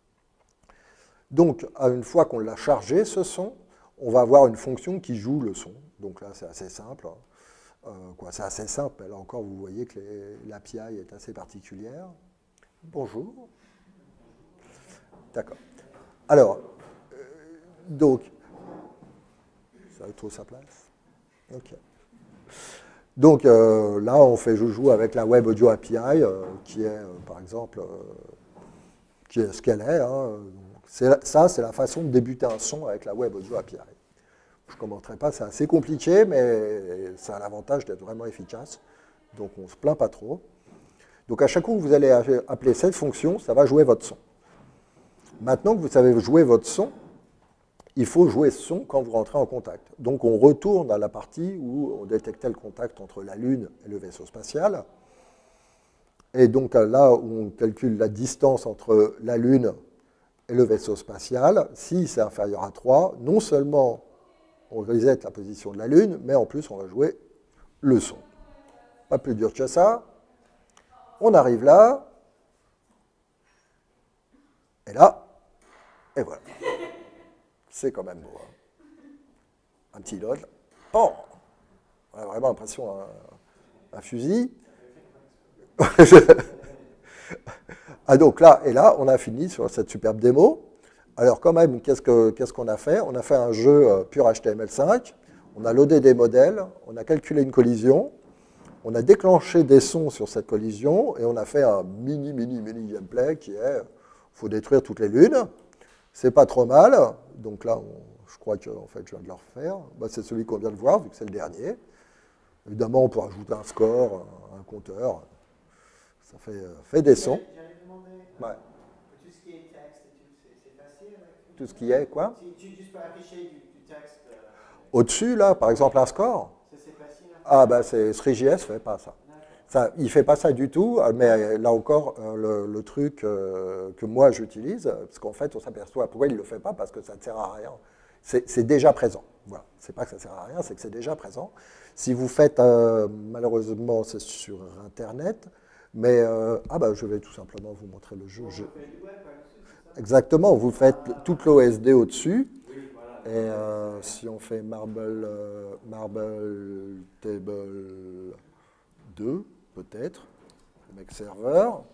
Donc, une fois qu'on l'a chargé, ce son, on va avoir une fonction qui joue le son. Donc là, c'est assez simple. Euh, c'est assez simple. Là encore, vous voyez que l'A P I est assez particulière. Bonjour. D'accord. Alors, euh, donc, ça trouve sa place? OK. Donc euh, là, on fait joujou avec la Web Audio A P I, euh, qui est, euh, par exemple, euh, qui est ce qu'elle est. Hein. C'est, ça, c'est la façon de débuter un son avec la Web Audio A P I. Je ne commenterai pas, c'est assez compliqué, mais ça a l'avantage d'être vraiment efficace. Donc on ne se plaint pas trop. Donc à chaque coup que vous allez appeler cette fonction, ça va jouer votre son. Maintenant que vous savez jouer votre son, il faut jouer ce son quand vous rentrez en contact. Donc on retourne à la partie où on détectait le contact entre la Lune et le vaisseau spatial. Et donc là où on calcule la distance entre la Lune et le vaisseau spatial, si c'est inférieur à trois, non seulement on reset la position de la Lune, mais en plus on va jouer le son. Pas plus dur que ça. On arrive là. Et là. Et voilà. C'est quand même beau. Hein. Un petit load. Oh, on a vraiment l'impression d'un fusil. Ah donc là, et là, on a fini sur cette superbe démo. Alors quand même, qu'est-ce que, qu'est-ce qu'on a fait? On a fait un jeu euh, pur H T M L cinq, on a loadé des modèles, on a calculé une collision, on a déclenché des sons sur cette collision, et on a fait un mini, mini, mini gameplay qui est, il faut détruire toutes les lunes. C'est pas trop mal, donc là, on, je crois que en fait, je viens de le refaire. Bah, c'est celui qu'on vient de voir, vu que c'est le dernier. Évidemment, on peut rajouter un score, un, un compteur. Ça fait, euh, fait des sons. J'avais demandé, ouais. Tout ce qui est texte et tout, c'est facile avec... Tout ce qui est quoi? Si tu juste peux afficher du, du texte... Euh, Au-dessus, là, par exemple, un score. Ça, c'est facile. Ah, ben, c'est Three.js ne fait pas ça. Ça, il ne fait pas ça du tout, mais là encore, le, le truc euh, que moi j'utilise, parce qu'en fait, on s'aperçoit pourquoi il ne le fait pas, parce que ça ne sert à rien. C'est déjà présent. Voilà. C'est pas que ça ne sert à rien, c'est que c'est déjà présent. Si vous faites, euh, malheureusement, c'est sur Internet, mais, euh, ah bah, je vais tout simplement vous montrer le jeu. Je... Exactement, vous faites toute l'O S D au-dessus, Et euh, si on fait Marble, euh, Marble Table deux, peut-être, avec serveur.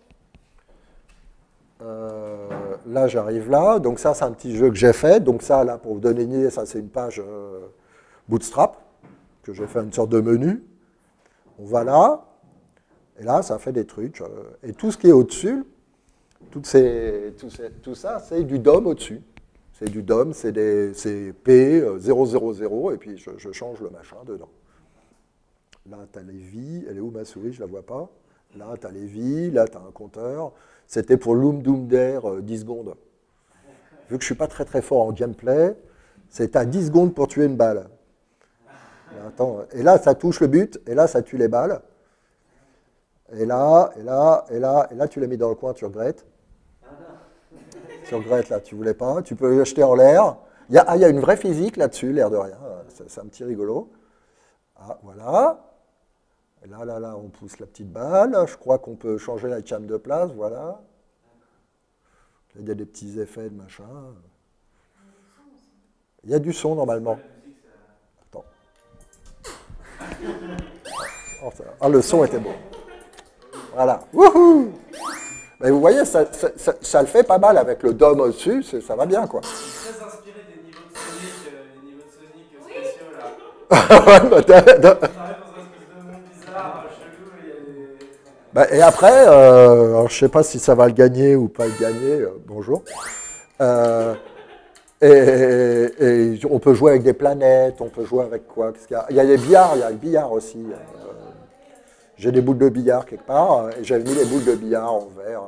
Euh, là, j'arrive là. Donc ça, c'est un petit jeu que j'ai fait. Donc ça, là, pour vous donner une idée, ça, c'est une page euh, Bootstrap, que j'ai fait une sorte de menu. On va là, et là, ça fait des trucs. Euh, et tout ce qui est au-dessus, toutes ces, tout, ces, tout ça, c'est du D O M au-dessus. C'est du D O M, c'est P zéro zéro zéro, et puis je, je change le machin dedans. Là, tu as les vies. Elle est où ma souris? Je ne la vois pas. Là, tu as les vies. Là, tu as un compteur. C'était pour Loom Doom Dare, euh, dix secondes. Vu que je ne suis pas très très fort en gameplay, c'est à dix secondes pour tuer une balle. Et, attends, et là, ça touche le but, et là, ça tue les balles. Et là, et là, et là, et là, tu l'as mis dans le coin, tu regrettes. Tu regrettes, là, tu voulais pas. Tu peux le jeter en l'air. Il y a, ah, il y a une vraie physique là-dessus, l'air de rien. C'est un petit rigolo. Ah, voilà. Et là, là, là, on pousse la petite balle. Je crois qu'on peut changer la cam de place, voilà. Là, il y a des petits effets de machin. Il y a du son, normalement. Attends. Oh, ça... ah, le son était beau. Voilà. Wouhou! Mais vous voyez, ça, ça, ça, ça le fait pas mal avec le D O M au-dessus, ça va bien, quoi. C'est très inspiré des niveaux de Sonic, euh, les niveaux de Sonic spéciaux, là. Ouais, bah, t'as- t'as- On arrive dans un espèce de monde bizarre, chelou, et il y a des... bah, et après, euh, alors, je sais pas si ça va le gagner ou pas le gagner, euh, bonjour. Euh, et, et on peut jouer avec des planètes, on peut jouer avec quoi? Qu'est-ce qu'il y a? Il y a des billards, il y a le billard aussi. euh, J'ai des boules de billard quelque part, et j'avais mis les boules de billard en verre.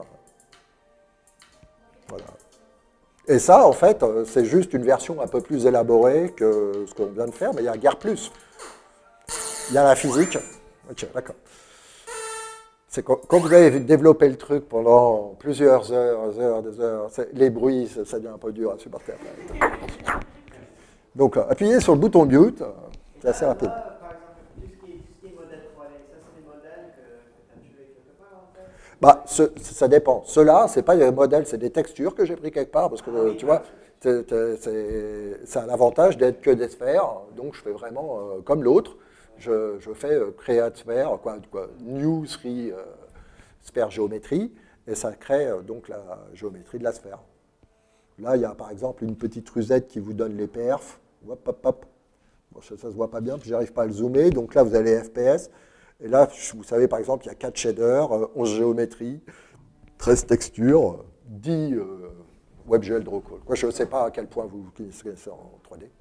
Voilà. Et ça, en fait, c'est juste une version un peu plus élaborée que ce qu'on vient de faire, mais il y a guère plus. Il y a la physique. Ok, d'accord. C'est quand, quand vous avez développé le truc pendant plusieurs heures, heures, des heures, les bruits, ça, ça devient un peu dur à supporter après. Donc, appuyez sur le bouton mute, c'est assez rapide. Là, par exemple, tout ce qui est, tout ce qui est modèle trois D, ça, c'est des modèles que, que tu as tués quelque part, en fait? Bah, ce, ça dépend. Ceux-là, ce n'est pas des modèles, c'est des textures que j'ai pris quelque part, parce que, ah, oui, tu vois, c'est un avantage d'être que des sphères, donc je fais vraiment euh, comme l'autre. Je, je fais euh, create sphere, quoi, quoi, new three euh, sphere géométrie, et ça crée euh, donc la géométrie de la sphère. Là, il y a par exemple une petite rusette qui vous donne les perfs. Hop, hop, hop. Bon, ça ne se voit pas bien, puis j'arrive pas à le zoomer, donc là, vous avez les F P S. Et là, vous savez, par exemple, il y a quatre shaders, onze géométries, treize textures, dix euh, WebGL Draw Call. Quoi, je ne sais pas à quel point vous connaissez ça en trois D.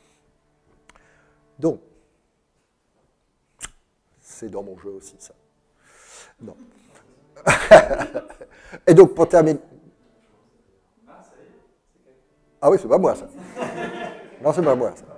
Donc, c'est dans mon jeu aussi, ça. Non. Et donc, pour terminer... Ah oui, c'est pas moi, ça. Non, c'est pas moi, ça.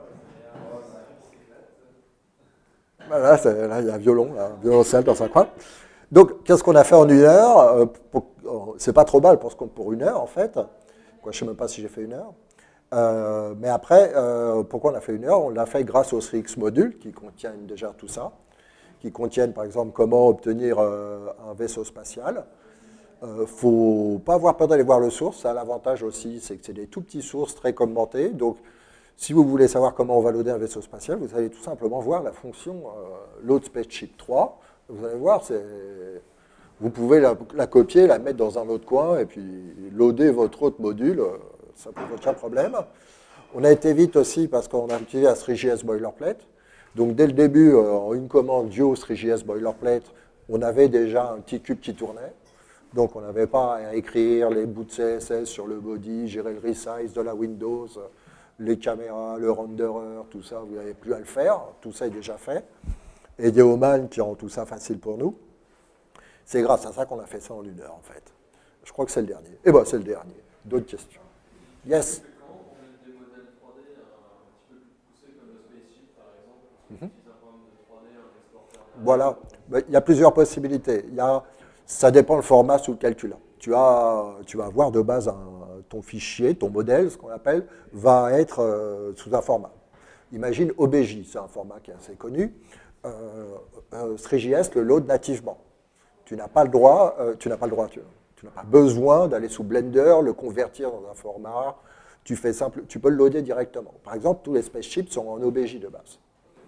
Là, là, il y a un violon, là, un violoncelle dans un coin. Donc, qu'est-ce qu'on a fait en une heure? euh, C'est pas trop mal pour, ce pour une heure, en fait. Quoi, je ne sais même pas si j'ai fait une heure. Euh, mais après, euh, pourquoi on a fait une heure? On l'a fait grâce aux three X modules qui contiennent déjà tout ça, qui contiennent, par exemple, comment obtenir euh, un vaisseau spatial. Il ne faut pas avoir peur d'aller voir le source. Ça a l'avantage aussi, c'est que c'est des tout petits sources très commentés. Donc, si vous voulez savoir comment on va loader un vaisseau spatial, vous allez tout simplement voir la fonction euh, load spaceship trois. Vous allez voir, vous pouvez la, la copier, la mettre dans un autre coin et puis loader votre autre module. Ça ne pose aucun problème. On a été vite aussi parce qu'on a utilisé la three J S boilerplate. Donc dès le début, euh, en une commande Dio three J S boilerplate, on avait déjà un petit cube qui tournait. Donc on n'avait pas à écrire les bouts de C S S sur le body, gérer le resize de la Windows, les caméras, le renderer, tout ça, vous n'avez plus à le faire, tout ça est déjà fait. Et des Oman qui rend tout ça facile pour nous. C'est grâce à ça qu'on a fait ça en une heure, en fait. Je crois que c'est le dernier. Eh bien, c'est le dernier. D'autres questions? Yes? Quand on met des modèles trois D un petit peu plus poussés comme le spaceship, par exemple, on utilise un programme de trois D, un exporteur. Voilà. Il y a plusieurs possibilités. Il y a, ça dépend le format sous lequel tu l'as. Tu, as, tu vas avoir de base un, ton fichier, ton modèle, ce qu'on appelle, va être euh, sous un format. Imagine O B J, c'est un format qui est assez connu. Euh, euh, three J S le load nativement. Tu n'as pas le droit, euh, tu n'as pas le droit, tu, tu n'as pas besoin d'aller sous Blender, le convertir dans un format. tu, fais simple, tu peux le loader directement. Par exemple, tous les spaceships sont en O B J de base.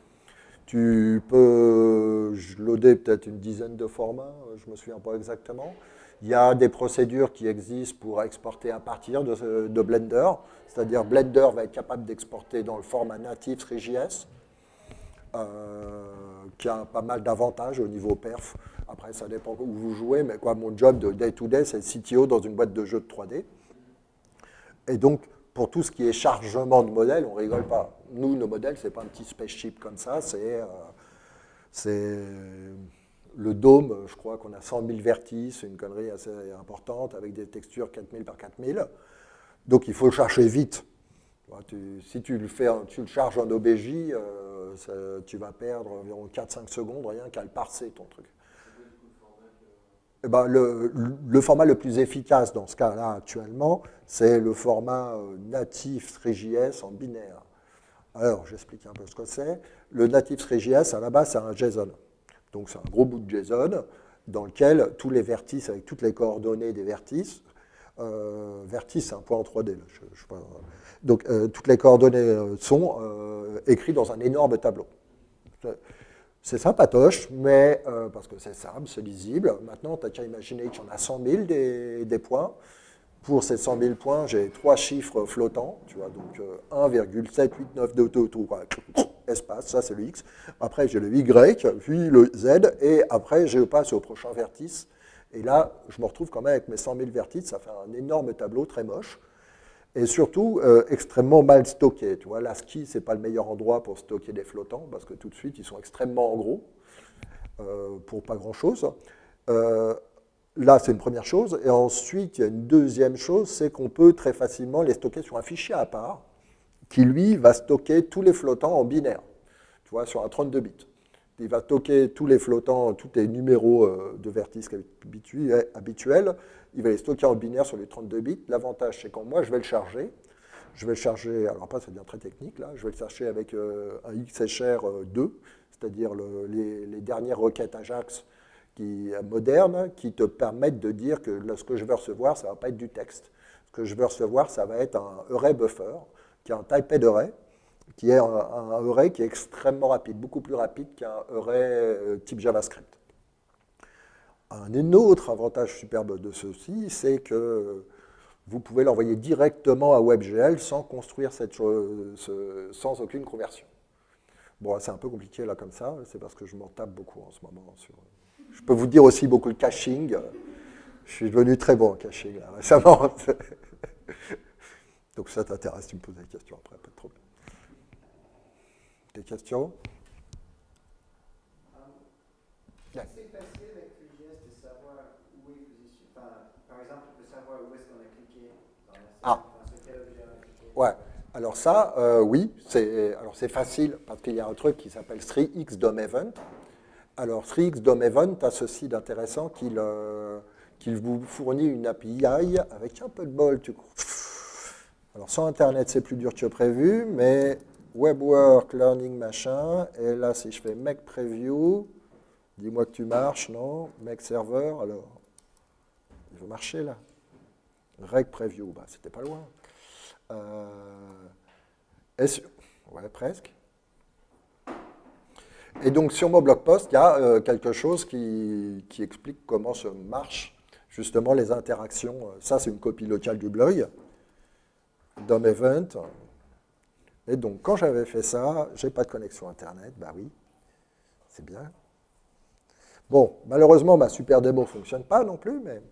Tu peux loader peut-être une dizaine de formats, je ne me souviens pas exactement. Il y a des procédures qui existent pour exporter à partir de, de Blender, c'est-à-dire Blender va être capable d'exporter dans le format natif ThreeJS, euh, qui a pas mal d'avantages au niveau perf. Après, ça dépend où vous jouez, mais quoi, mon job de day-to-day, c'est C T O dans une boîte de jeux de trois D. Et donc, pour tout ce qui est chargement de modèles, on ne rigole pas. Nous, nos modèles, ce n'est pas un petit spaceship comme ça, c'est euh, le dôme, je crois qu'on a cent mille vertices, une connerie assez importante, avec des textures quatre mille par quatre mille. Donc, il faut le chercher vite. Tu, si tu le, fais, tu le charges en O B J, euh, ça, tu vas perdre environ quatre à cinq secondes rien qu'à le parser, ton truc. Eh ben, le, le format le plus efficace dans ce cas-là actuellement, c'est le format natif ThreeJS en binaire. Alors, j'explique un peu ce que c'est. Le natif ThreeJS, à la base, c'est un JSON. Donc, c'est un gros bout de JSON dans lequel tous les vertices, avec toutes les coordonnées des vertices, euh, vertice, c'est un point en trois D. Là, je, je sais pas, donc, euh, toutes les coordonnées sont euh, écrites dans un énorme tableau. C'est sympatoche, mais euh, parce que c'est simple, c'est lisible. Maintenant, tu as qu'à imaginer qu'il y en a cent mille des, des points. Pour ces cent mille points, j'ai trois chiffres flottants, tu vois, donc euh, un virgule sept huit neuf deux deux, tout, quoi, espace, ça c'est le X. Après, j'ai le Y, puis le Z, et après, je passe au prochain vertice. Et là, je me retrouve quand même avec mes cent mille vertices, ça fait un énorme tableau très moche. Et surtout, euh, extrêmement mal stocké. Tu vois, l'ASCII, ce n'est pas le meilleur endroit pour stocker des flottants, parce que tout de suite, ils sont extrêmement en gros, euh, pour pas grand-chose. Euh, là, c'est une première chose. Et ensuite, il y a une deuxième chose, c'est qu'on peut très facilement les stocker sur un fichier à part, qui, lui, va stocker tous les flottants en binaire, tu vois, sur un trente-deux bits. Il va stocker tous les flottants, tous les numéros de vertices habituels, il va les stocker en binaire sur les trente-deux bits. L'avantage, c'est quand moi, je vais le charger, je vais le charger, alors après, ça devient très technique, là, je vais le charger avec euh, un X H R deux, c'est-à-dire le, les, les dernières requêtes Ajax qui, modernes qui te permettent de dire que là, ce que je veux recevoir, ça ne va pas être du texte. Ce que je veux recevoir, ça va être un array buffer, qui est un typed array, qui est un, un array qui est extrêmement rapide, beaucoup plus rapide qu'un array type JavaScript. Un autre avantage superbe de ceci, c'est que vous pouvez l'envoyer directement à WebGL sans construire cette chose, sans aucune conversion. Bon, c'est un peu compliqué là comme ça, c'est parce que je m'en tape beaucoup en ce moment. Sur... Je peux vous dire aussi beaucoup le caching. Je suis devenu très bon en caching là, récemment. Donc ça t'intéresse, tu me poses des questions après, pas de problème. Des questions? Yeah. C'est facile avec ThreeJS de savoir où est positionné. Enfin, par exemple, on peut savoir où est-ce qu'on a cliqué dans la scène, ah. sur quel objet on a cliqué. Ouais. Alors ça, euh, oui, c'est alors c'est facile parce qu'il y a un truc qui s'appelle three X D O M Event. Alors three X D O M Event a ceci d'intéressant qu'il euh, qu'il vous fournit une A P I avec un peu de bol. Tu... Alors sans Internet, c'est plus dur que prévu, mais WebWork, Learning, machin. Et là, si je fais Make Preview, dis-moi que tu marches, non? Make Server, alors, il veut marcher là. Reg Preview, bah, c'était pas loin. Euh, est-ce... Ouais, presque. Et donc, sur mon blog post, il y a euh, quelque chose qui, qui explique comment se marchent justement les interactions. Ça, c'est une copie locale du blog. D O M Event. Et donc, quand j'avais fait ça, j'ai pas de connexion Internet. Bah oui, c'est bien. Bon, malheureusement, ma super démo ne fonctionne pas non plus, mais...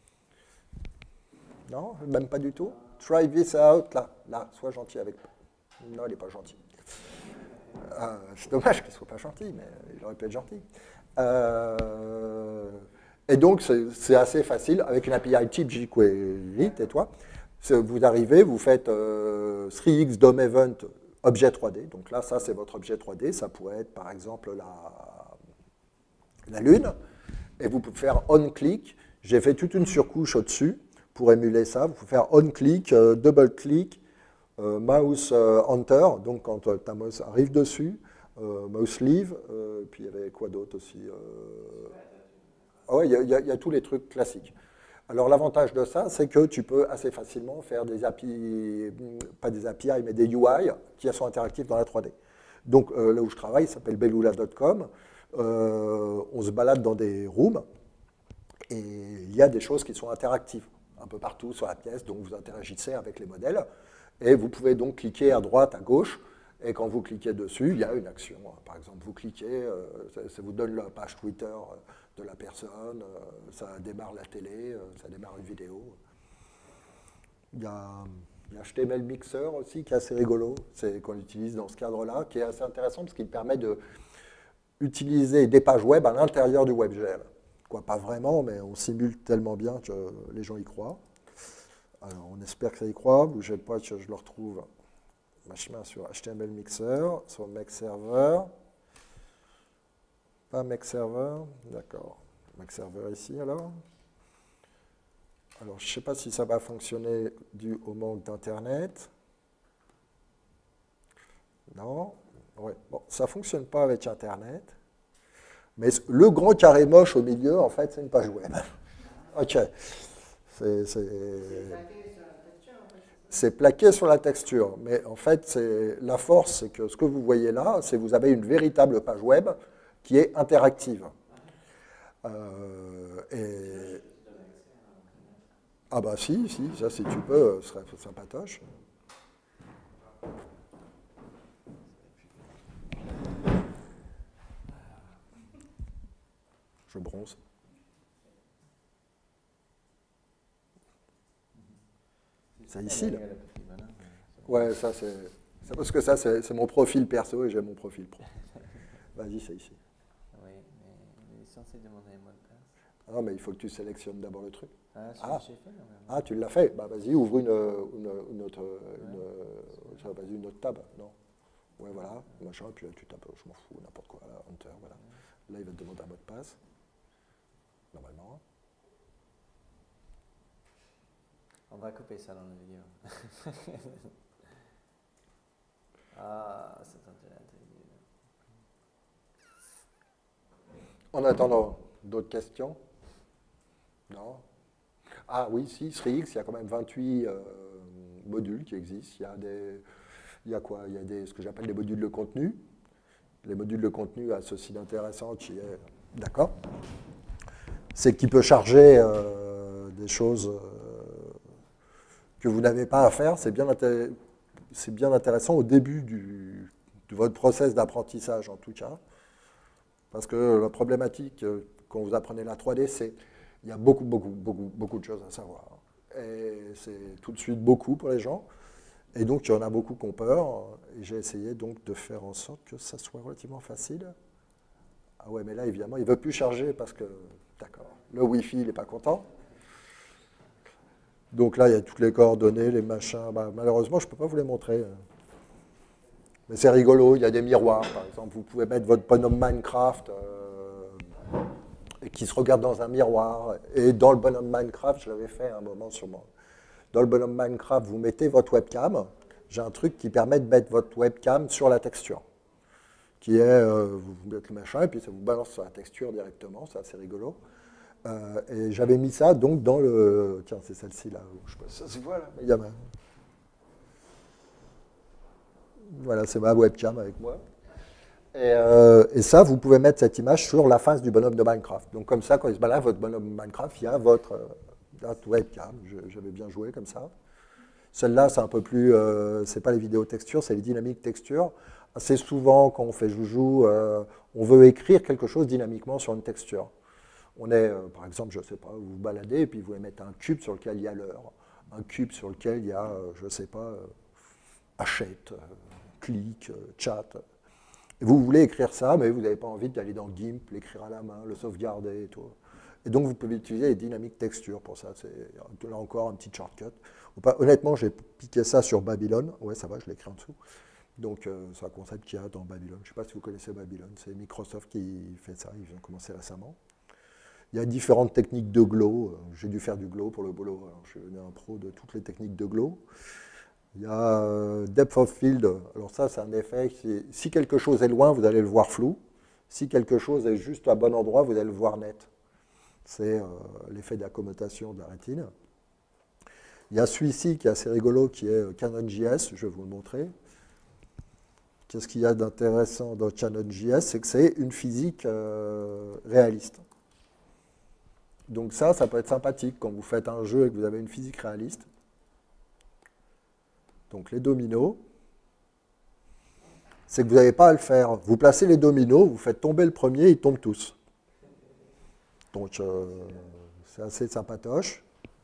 Non, même pas du tout. Try this out, là. Là, sois gentil avec... Non, il n'est pas gentil. Euh, c'est dommage qu'il ne soit pas gentil, mais il aurait pu être gentil. Euh... Et donc, c'est assez facile. Avec une A P I type jQuery, et toi, vous arrivez, vous faites euh, three X D O M Event objet trois D. Donc là, ça, c'est votre objet trois D. Ça pourrait être, par exemple, la, la Lune. Et vous pouvez faire on-click. J'ai fait toute une surcouche au-dessus pour émuler ça. Vous pouvez faire on-click, euh, double-click, euh, mouse euh, enter. Donc, quand euh, ta mouse arrive dessus, euh, mouse leave. Euh, puis, il y avait quoi d'autre aussi euh... ah ouais, il y, y, y a tous les trucs classiques. Alors l'avantage de ça, c'est que tu peux assez facilement faire des A P I, pas des A P I, mais des U I qui sont interactifs dans la trois D. Donc euh, là où je travaille, ça s'appelle belula point com, euh, on se balade dans des rooms, et il y a des choses qui sont interactives, un peu partout sur la pièce, donc vous interagissez avec les modèles, et vous pouvez donc cliquer à droite, à gauche, et quand vous cliquez dessus, il y a une action. Par exemple, vous cliquez, euh, ça, ça vous donne la page Twitter de la personne, euh, ça démarre la télé, euh, ça démarre une vidéo. Il y a, il y a H T M L Mixer aussi, qui est assez rigolo, c'est qu'on utilise dans ce cadre-là, qui est assez intéressant parce qu'il permet d'utiliser des pages web à l'intérieur du WebGL. Quoi, pas vraiment, mais on simule tellement bien que les gens y croient. Alors, on espère que ça y croit. Bougez pas que je le retrouve. Ma chemin sur H T M L Mixer, sur Make Server. Pas Make Server, d'accord. Make Server ici, alors. Alors, je ne sais pas si ça va fonctionner dû au manque d'Internet. Non. Ouais. Bon, ça ne fonctionne pas avec Internet. Mais le grand carré moche au milieu, en fait, c'est une page web. OK. C'est plaqué sur la texture. Mais en fait, la force, c'est que ce que vous voyez là, c'est que vous avez une véritable page web qui est interactive. Euh, et... Ah bah si, si, ça si tu peux, ce serait sympatoche. Je bronze. C'est ici, là. Ouais, ça c'est... Parce que ça, c'est mon profil perso et j'ai mon profil pro. Vas-y, c'est ici. Oui, mais il est censé demander un mot de passe. Ah, mais il faut que tu sélectionnes d'abord le truc. Ah, ah. Fait, non, ah tu l'as fait. Bah, vas-y, ouvre une, une, une, autre, ouais. une, vas-y, une autre tab. Non. Ouais, voilà, machin, et puis là, tu tapes, je m'en fous, n'importe quoi, là, Enter, voilà. Ouais. Là, il va te demander un mot de passe. Normalement. On va couper ça dans la vidéo. Ah, c'est intéressant. En attendant, d'autres questions? Non? Ah oui, si, Sri X, il y a quand même vingt-huit euh, modules qui existent. Il y a des, il y a quoi? Il y a des, ce que j'appelle des modules de contenu. Les modules de contenu à ceci d'intéressant qui est, d'accord, c'est qu'il peut charger euh, des choses euh, que vous n'avez pas à faire. C'est bien, c'est bien intéressant au début du, de votre process d'apprentissage, en tout cas. Parce que la problématique, quand vous apprenez la trois D, c'est qu'il y a beaucoup, beaucoup, beaucoup, beaucoup de choses à savoir. Et c'est tout de suite beaucoup pour les gens. Et donc, il y en a beaucoup qui ont peur. Et j'ai essayé donc de faire en sorte que ça soit relativement facile. Ah ouais, mais là, évidemment, il ne veut plus charger parce que, d'accord, le Wi-Fi, il n'est pas content. Donc là, il y a toutes les coordonnées, les machins. Bah, malheureusement, je ne peux pas vous les montrer. Mais c'est rigolo, il y a des miroirs, par exemple. Vous pouvez mettre votre bonhomme Minecraft euh, et qui se regarde dans un miroir. Et dans le bonhomme Minecraft, je l'avais fait à un moment sûrement. Dans le bonhomme Minecraft, vous mettez votre webcam. J'ai un truc qui permet de mettre votre webcam sur la texture. Qui est, euh, vous mettez le machin et puis ça vous balance sur la texture directement. C'est assez rigolo. Euh, et j'avais mis ça donc dans le... Tiens, c'est celle-ci là. Où je sais pas si ça se voit là. Il y a ma... Voilà, c'est ma webcam avec moi. Et, euh, et ça, vous pouvez mettre cette image sur la face du bonhomme de Minecraft. Donc comme ça, quand il se balade, votre bonhomme Minecraft, il y a votre, euh, votre webcam. J'avais bien joué comme ça. Celle-là, c'est un peu plus... Euh, c'est pas les vidéos textures, c'est les dynamiques textures. Assez souvent, quand on fait joujou, euh, on veut écrire quelque chose dynamiquement sur une texture. On est, euh, par exemple, je ne sais pas, vous vous baladez et puis vous voulez mettre un cube sur lequel il y a l'heure. Un cube sur lequel il y a, euh, je ne sais pas, euh, achète, euh, clic, euh, chat. Et vous voulez écrire ça, mais vous n'avez pas envie d'aller dans GIMP, l'écrire à la main, le sauvegarder et tout. Et donc, vous pouvez utiliser les dynamiques textures pour ça. C'est là encore un petit shortcut. Honnêtement, j'ai piqué ça sur Babylon. Ouais, ça va, je l'ai écrit en dessous. Donc, euh, c'est un concept qu'il y a dans Babylon. Je ne sais pas si vous connaissez Babylon. C'est Microsoft qui fait ça. Ils ont commencé récemment. Il y a différentes techniques de glow. J'ai dû faire du glow pour le boulot. Alors, je suis devenu un pro de toutes les techniques de glow. Il y a euh, depth of field. Alors ça, c'est un effet. Si quelque chose est loin, vous allez le voir flou. Si quelque chose est juste à bon endroit, vous allez le voir net. C'est euh, l'effet d'accommodation de la rétine. Il y a celui-ci qui est assez rigolo, qui est CanonJS, je vais vous le montrer. Qu'est-ce qu'il y a d'intéressant dans CanonJS? C'est que c'est une physique euh, réaliste. Donc ça, ça peut être sympathique quand vous faites un jeu et que vous avez une physique réaliste. Donc les dominos, c'est que vous n'avez pas à le faire. Vous placez les dominos, vous faites tomber le premier, ils tombent tous. Donc euh, c'est assez sympatoche.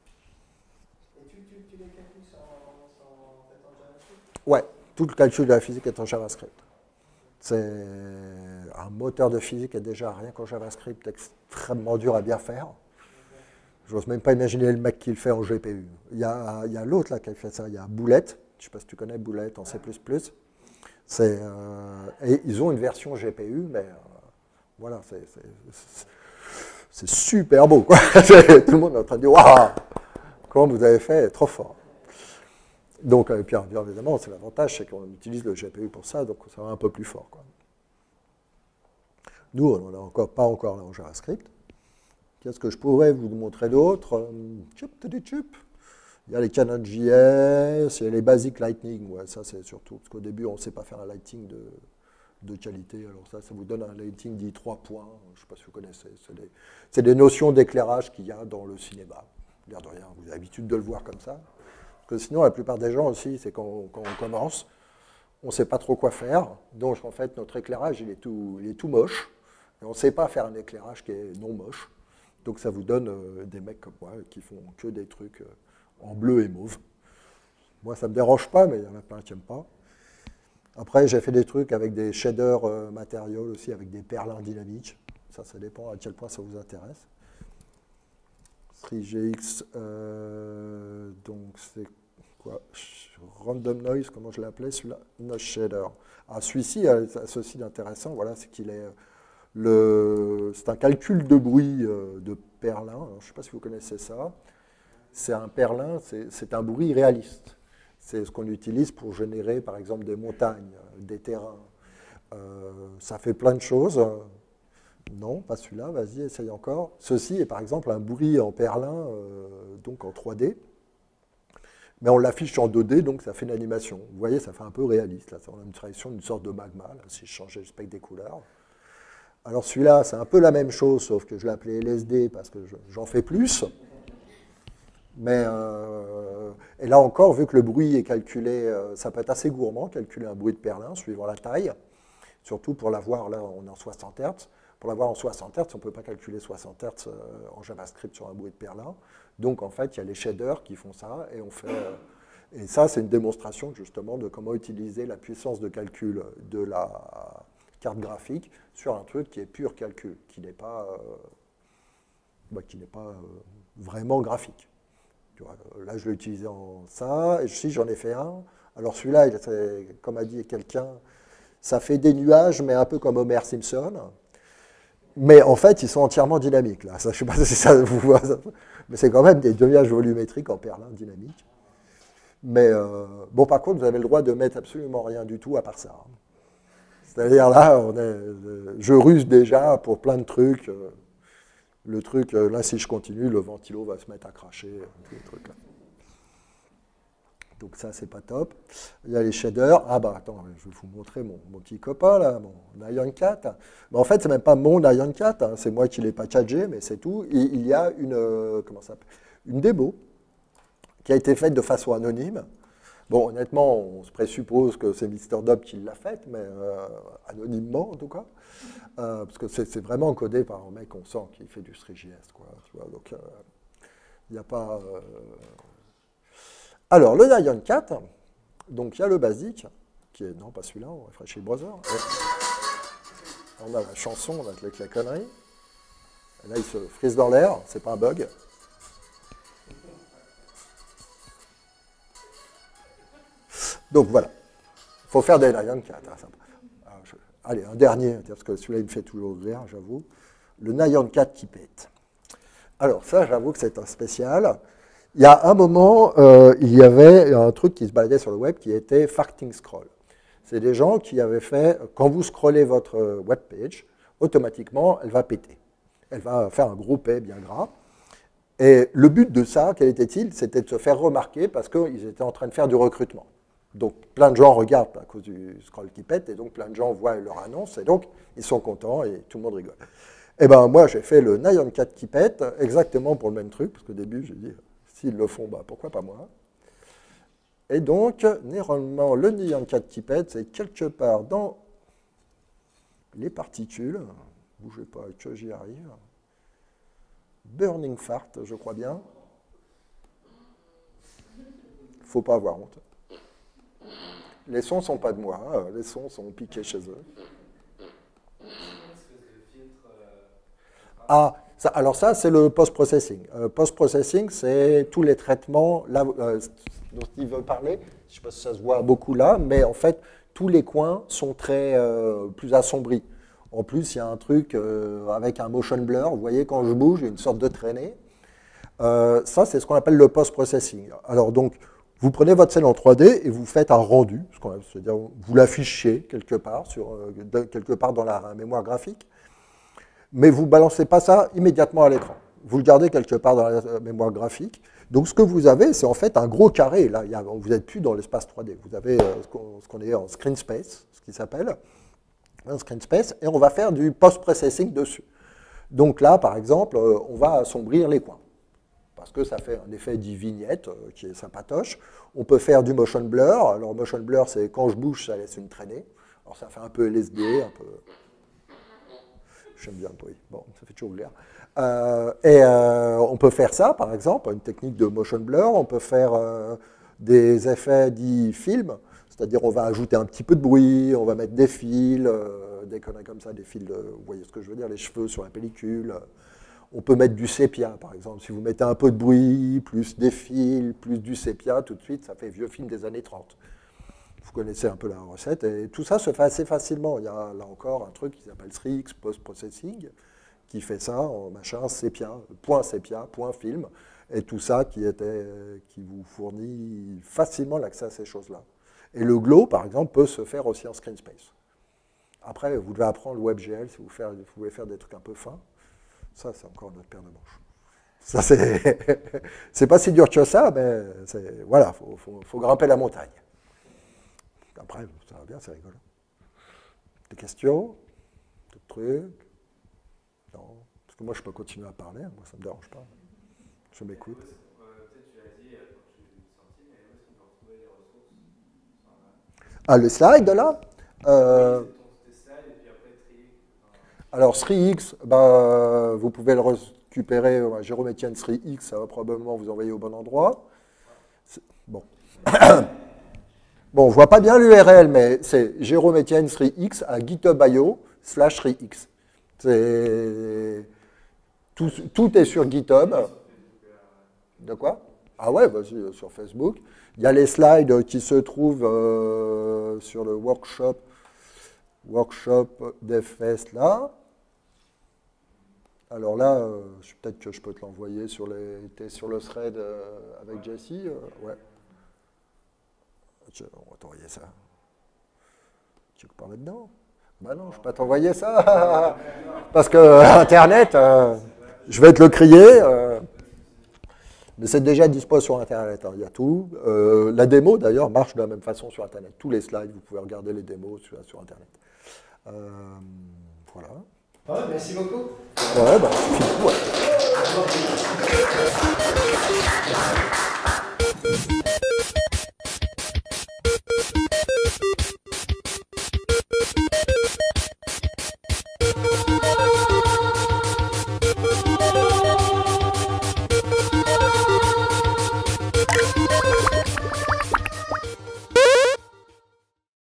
Et tu, tu, tu les calcules sans, sans fait en JavaScript? Ouais, tout le calcul de la physique est en JavaScript. C'est un moteur de physique est déjà, rien qu'en JavaScript, extrêmement dur à bien faire. Je n'ose même pas imaginer le mec qui le fait en G P U. Il y a, il y a l'autre là qui fait ça, il y a Boulette. Je ne sais pas si tu connais Boulette en C plus plus. C'est, euh, et ils ont une version G P U, mais euh, voilà, c'est, c'est, c'est, c'est super beau, quoi. Tout le monde est en train de dire waouh, comment vous avez fait, trop fort. Donc, et puis bien évidemment, c'est l'avantage, c'est qu'on utilise le G P U pour ça, donc ça va un peu plus fort, quoi. Nous, on n'en a encore, pas encore là en JavaScript. Qu'est-ce que je pourrais vous montrer d'autre? Il y a les CanonJS, il y a les basic Lightning, ouais, ça c'est surtout, parce qu'au début on ne sait pas faire un Lighting de, de qualité, alors ça, ça vous donne un Lighting dit trois points, je ne sais pas si vous connaissez, c'est des, c'est des notions d'éclairage qu'il y a dans le cinéma. L'air de rien, vous avez l'habitude de le voir comme ça. Parce que sinon, la plupart des gens aussi, c'est quand, quand on commence, on ne sait pas trop quoi faire, donc en fait notre éclairage il est tout, il est tout moche, et on ne sait pas faire un éclairage qui est non moche. Donc ça vous donne euh, des mecs comme moi qui font que des trucs euh, en bleu et mauve. Moi, ça ne me dérange pas, mais il y en a plein qui n'aiment pas. Après, j'ai fait des trucs avec des shaders euh, matériaux aussi, avec des perlins dynamiques. Ça, ça dépend à quel point ça vous intéresse. trois G X, euh, donc c'est quoi? Random Noise, comment je l'appelais celui-là? Noise Shader. Ah, celui-ci a ceci d'intéressant, voilà, c'est qu'il est... Le, c'est un calcul de bruit euh, de perlin. Alors, je ne sais pas si vous connaissez ça. C'est un perlin, c'est, c'est un bruit réaliste. C'est ce qu'on utilise pour générer, par exemple, des montagnes, des terrains. Euh, ça fait plein de choses. Non, pas celui-là, vas-y, essaye encore. Ceci est, par exemple, un bruit en perlin, euh, donc en trois D. Mais on l'affiche en deux D, donc ça fait une animation. Vous voyez, ça fait un peu réaliste. Là. On a une tradition d'une sorte de magma, là, si je changeais le spectre des couleurs. Alors celui-là, c'est un peu la même chose, sauf que je l'appelais L S D parce que j'en fais plus. Mais, euh, et là encore, vu que le bruit est calculé, euh, ça peut être assez gourmand, calculer un bruit de perlin, suivant la taille. Surtout pour l'avoir, là, on est en soixante hertz. Pour l'avoir en soixante hertz, on ne peut pas calculer soixante hertz euh, en JavaScript sur un bruit de perlin. Donc en fait, il y a les shaders qui font ça, et on fait... Euh, et ça, c'est une démonstration, justement, de comment utiliser la puissance de calcul de la carte graphique sur un truc qui est pur calcul, qui n'est pas, euh, bah, qui n'est pas euh, vraiment graphique. Tu vois, là, je l'ai utilisé en ça, et si j'en ai fait un. Alors celui-là, comme a dit quelqu'un, ça fait des nuages, mais un peu comme Homer Simpson. Mais en fait, ils sont entièrement dynamiques. Là. Ça, je ne sais pas si ça vous voit, mais c'est quand même des nuages volumétriques en perlin dynamique. Mais euh, bon, par contre, vous avez le droit de mettre absolument rien du tout à part ça. C'est-à-dire là, on est, je ruse déjà pour plein de trucs. Le truc, là, si je continue, le ventilo va se mettre à cracher. Tous les trucs là. Donc ça, c'est pas top. Il y a les shaders. Ah bah attends, je vais vous montrer mon, mon petit copain, là, mon Nyancat. Mais en fait, c'est même pas mon Nyancat, hein, c'est moi qui l'ai packagé, mais c'est tout. Et il y a une, euh, comment ça s'appelle, une démo qui a été faite de façon anonyme. Bon, honnêtement, on se présuppose que c'est Mister Dob qui l'a faite, mais euh, anonymement en tout cas, euh, parce que c'est, c'est vraiment codé par un mec qu'on sent qui fait du trois J S, quoi. Tu vois, donc il euh, n'y a pas. Euh... Alors le Nyancat, donc il y a le basique, qui est non pas celui-là, on rafraîchit le browser. Et on a la chanson avec la connerie. Et là, il se frise dans l'air, c'est pas un bug. Donc voilà, il faut faire des Nyancat. Hein, allez, un dernier, parce que celui-là, il me fait toujours rire, j'avoue. Le Nyancat qui pète. Alors ça, j'avoue que c'est un spécial. Il y a un moment, euh, il y avait un truc qui se baladait sur le web qui était farting scroll. C'est des gens qui avaient fait, quand vous scrollez votre web page, automatiquement, elle va péter. Elle va faire un gros P bien gras. Et le but de ça, quel était-il? C'était de se faire remarquer parce qu'ils étaient en train de faire du recrutement. Donc plein de gens regardent à cause du scroll qui pète, et donc plein de gens voient leur annonce, et donc ils sont contents et tout le monde rigole. Et bien moi j'ai fait le Nyan Cat qui pète, exactement pour le même truc, parce qu'au début j'ai dit, s'ils le font, bah, pourquoi pas moi? Et donc, normalement, le Nyan Cat qui pète, c'est quelque part dans les particules, bougez pas que j'y arrive, Burning Fart, je crois bien. Faut pas avoir honte. Les sons sont pas de moi, hein. Les sons sont piqués chez eux. Ah, ça, alors ça, c'est le post-processing. Euh, post-processing, c'est tous les traitements là, euh, dont il veut parler. Je ne sais pas si ça se voit beaucoup là, mais en fait, tous les coins sont très euh, plus assombris. En plus, il y a un truc euh, avec un motion blur. Vous voyez, quand je bouge, il y a une sorte de traînée. Euh, ça, c'est ce qu'on appelle le post-processing. Alors donc, vous prenez votre scène en trois D et vous faites un rendu, c'est-à-dire vous l'affichez quelque part, sur, euh, quelque part dans la mémoire graphique, mais vous ne balancez pas ça immédiatement à l'écran. Vous le gardez quelque part dans la mémoire graphique. Donc ce que vous avez, c'est en fait un gros carré. Là, il y a, vous n'êtes plus dans l'espace trois D. Vous avez euh, ce qu'on est en screen space, ce qui s'appelle un screen space, et on va faire du post-processing dessus. Donc là, par exemple, euh, on va assombrir les coins, parce que ça fait un effet dit vignette euh, qui est sympatoche. On peut faire du motion blur. Alors motion blur, c'est quand je bouge, ça laisse une traînée. Alors ça fait un peu L S D, un peu... J'aime bien le bruit. Bon, ça fait toujours l'air. Euh, et euh, on peut faire ça, par exemple, une technique de motion blur. On peut faire euh, des effets dits film, c'est-à-dire on va ajouter un petit peu de bruit, on va mettre des fils, euh, des conneries comme ça, des fils, de, vous voyez ce que je veux dire, les cheveux sur la pellicule. On peut mettre du sépia, par exemple. Si vous mettez un peu de bruit, plus des fils, plus du sépia, tout de suite, ça fait vieux film des années trente. Vous connaissez un peu la recette. Et tout ça se fait assez facilement. Il y a là encore un truc qui s'appelle three X Post-Processing, qui fait ça en machin, sépia, point sépia, point film, et tout ça qui, était, qui vous fournit facilement l'accès à ces choses-là. Et le glow, par exemple, peut se faire aussi en screen space. Après, vous devez apprendre le WebGL si vous, faire, vous voulez faire des trucs un peu fins. Ça, c'est encore notre paire de manches. Ça, c'est c'est pas si dur que ça, mais voilà, il faut, faut, faut grimper la montagne. Après, ça va bien, c'est rigolo. Des questions? D'autres trucs? Non. Parce que moi, je peux continuer à parler, moi, ça ne me dérange pas. Je m'écoute. Ah, le slide, là euh, Alors, three X, ben, vous pouvez le récupérer. Euh, Jérôme Etienne three X, ça va probablement vous envoyer au bon endroit. Bon. Bon, on ne voit pas bien l'U R L, mais c'est Jérôme Etienne three X à GitHub point i o slash three X. Tout, tout est sur GitHub. De quoi? Ah ouais, vas-y, sur Facebook. Il y a les slides qui se trouvent euh, sur le workshop, workshop DevFest là. Alors là, euh, peut-être que je peux te l'envoyer sur les. T'es sur le thread euh, avec Jesse, euh, ouais. On va t'envoyer ça. Tu veux parler dedans? Bah non, je ne peux pas t'envoyer ça. Parce que Internet, euh, je vais te le crier. Euh, mais c'est déjà dispo sur Internet. Hein, il y a tout. Euh, la démo, d'ailleurs, marche de la même façon sur Internet. Tous les slides, vous pouvez regarder les démos sur, sur Internet. Euh, voilà. Ouais, merci beaucoup. Ouais, bah, c'est fini. Ouais.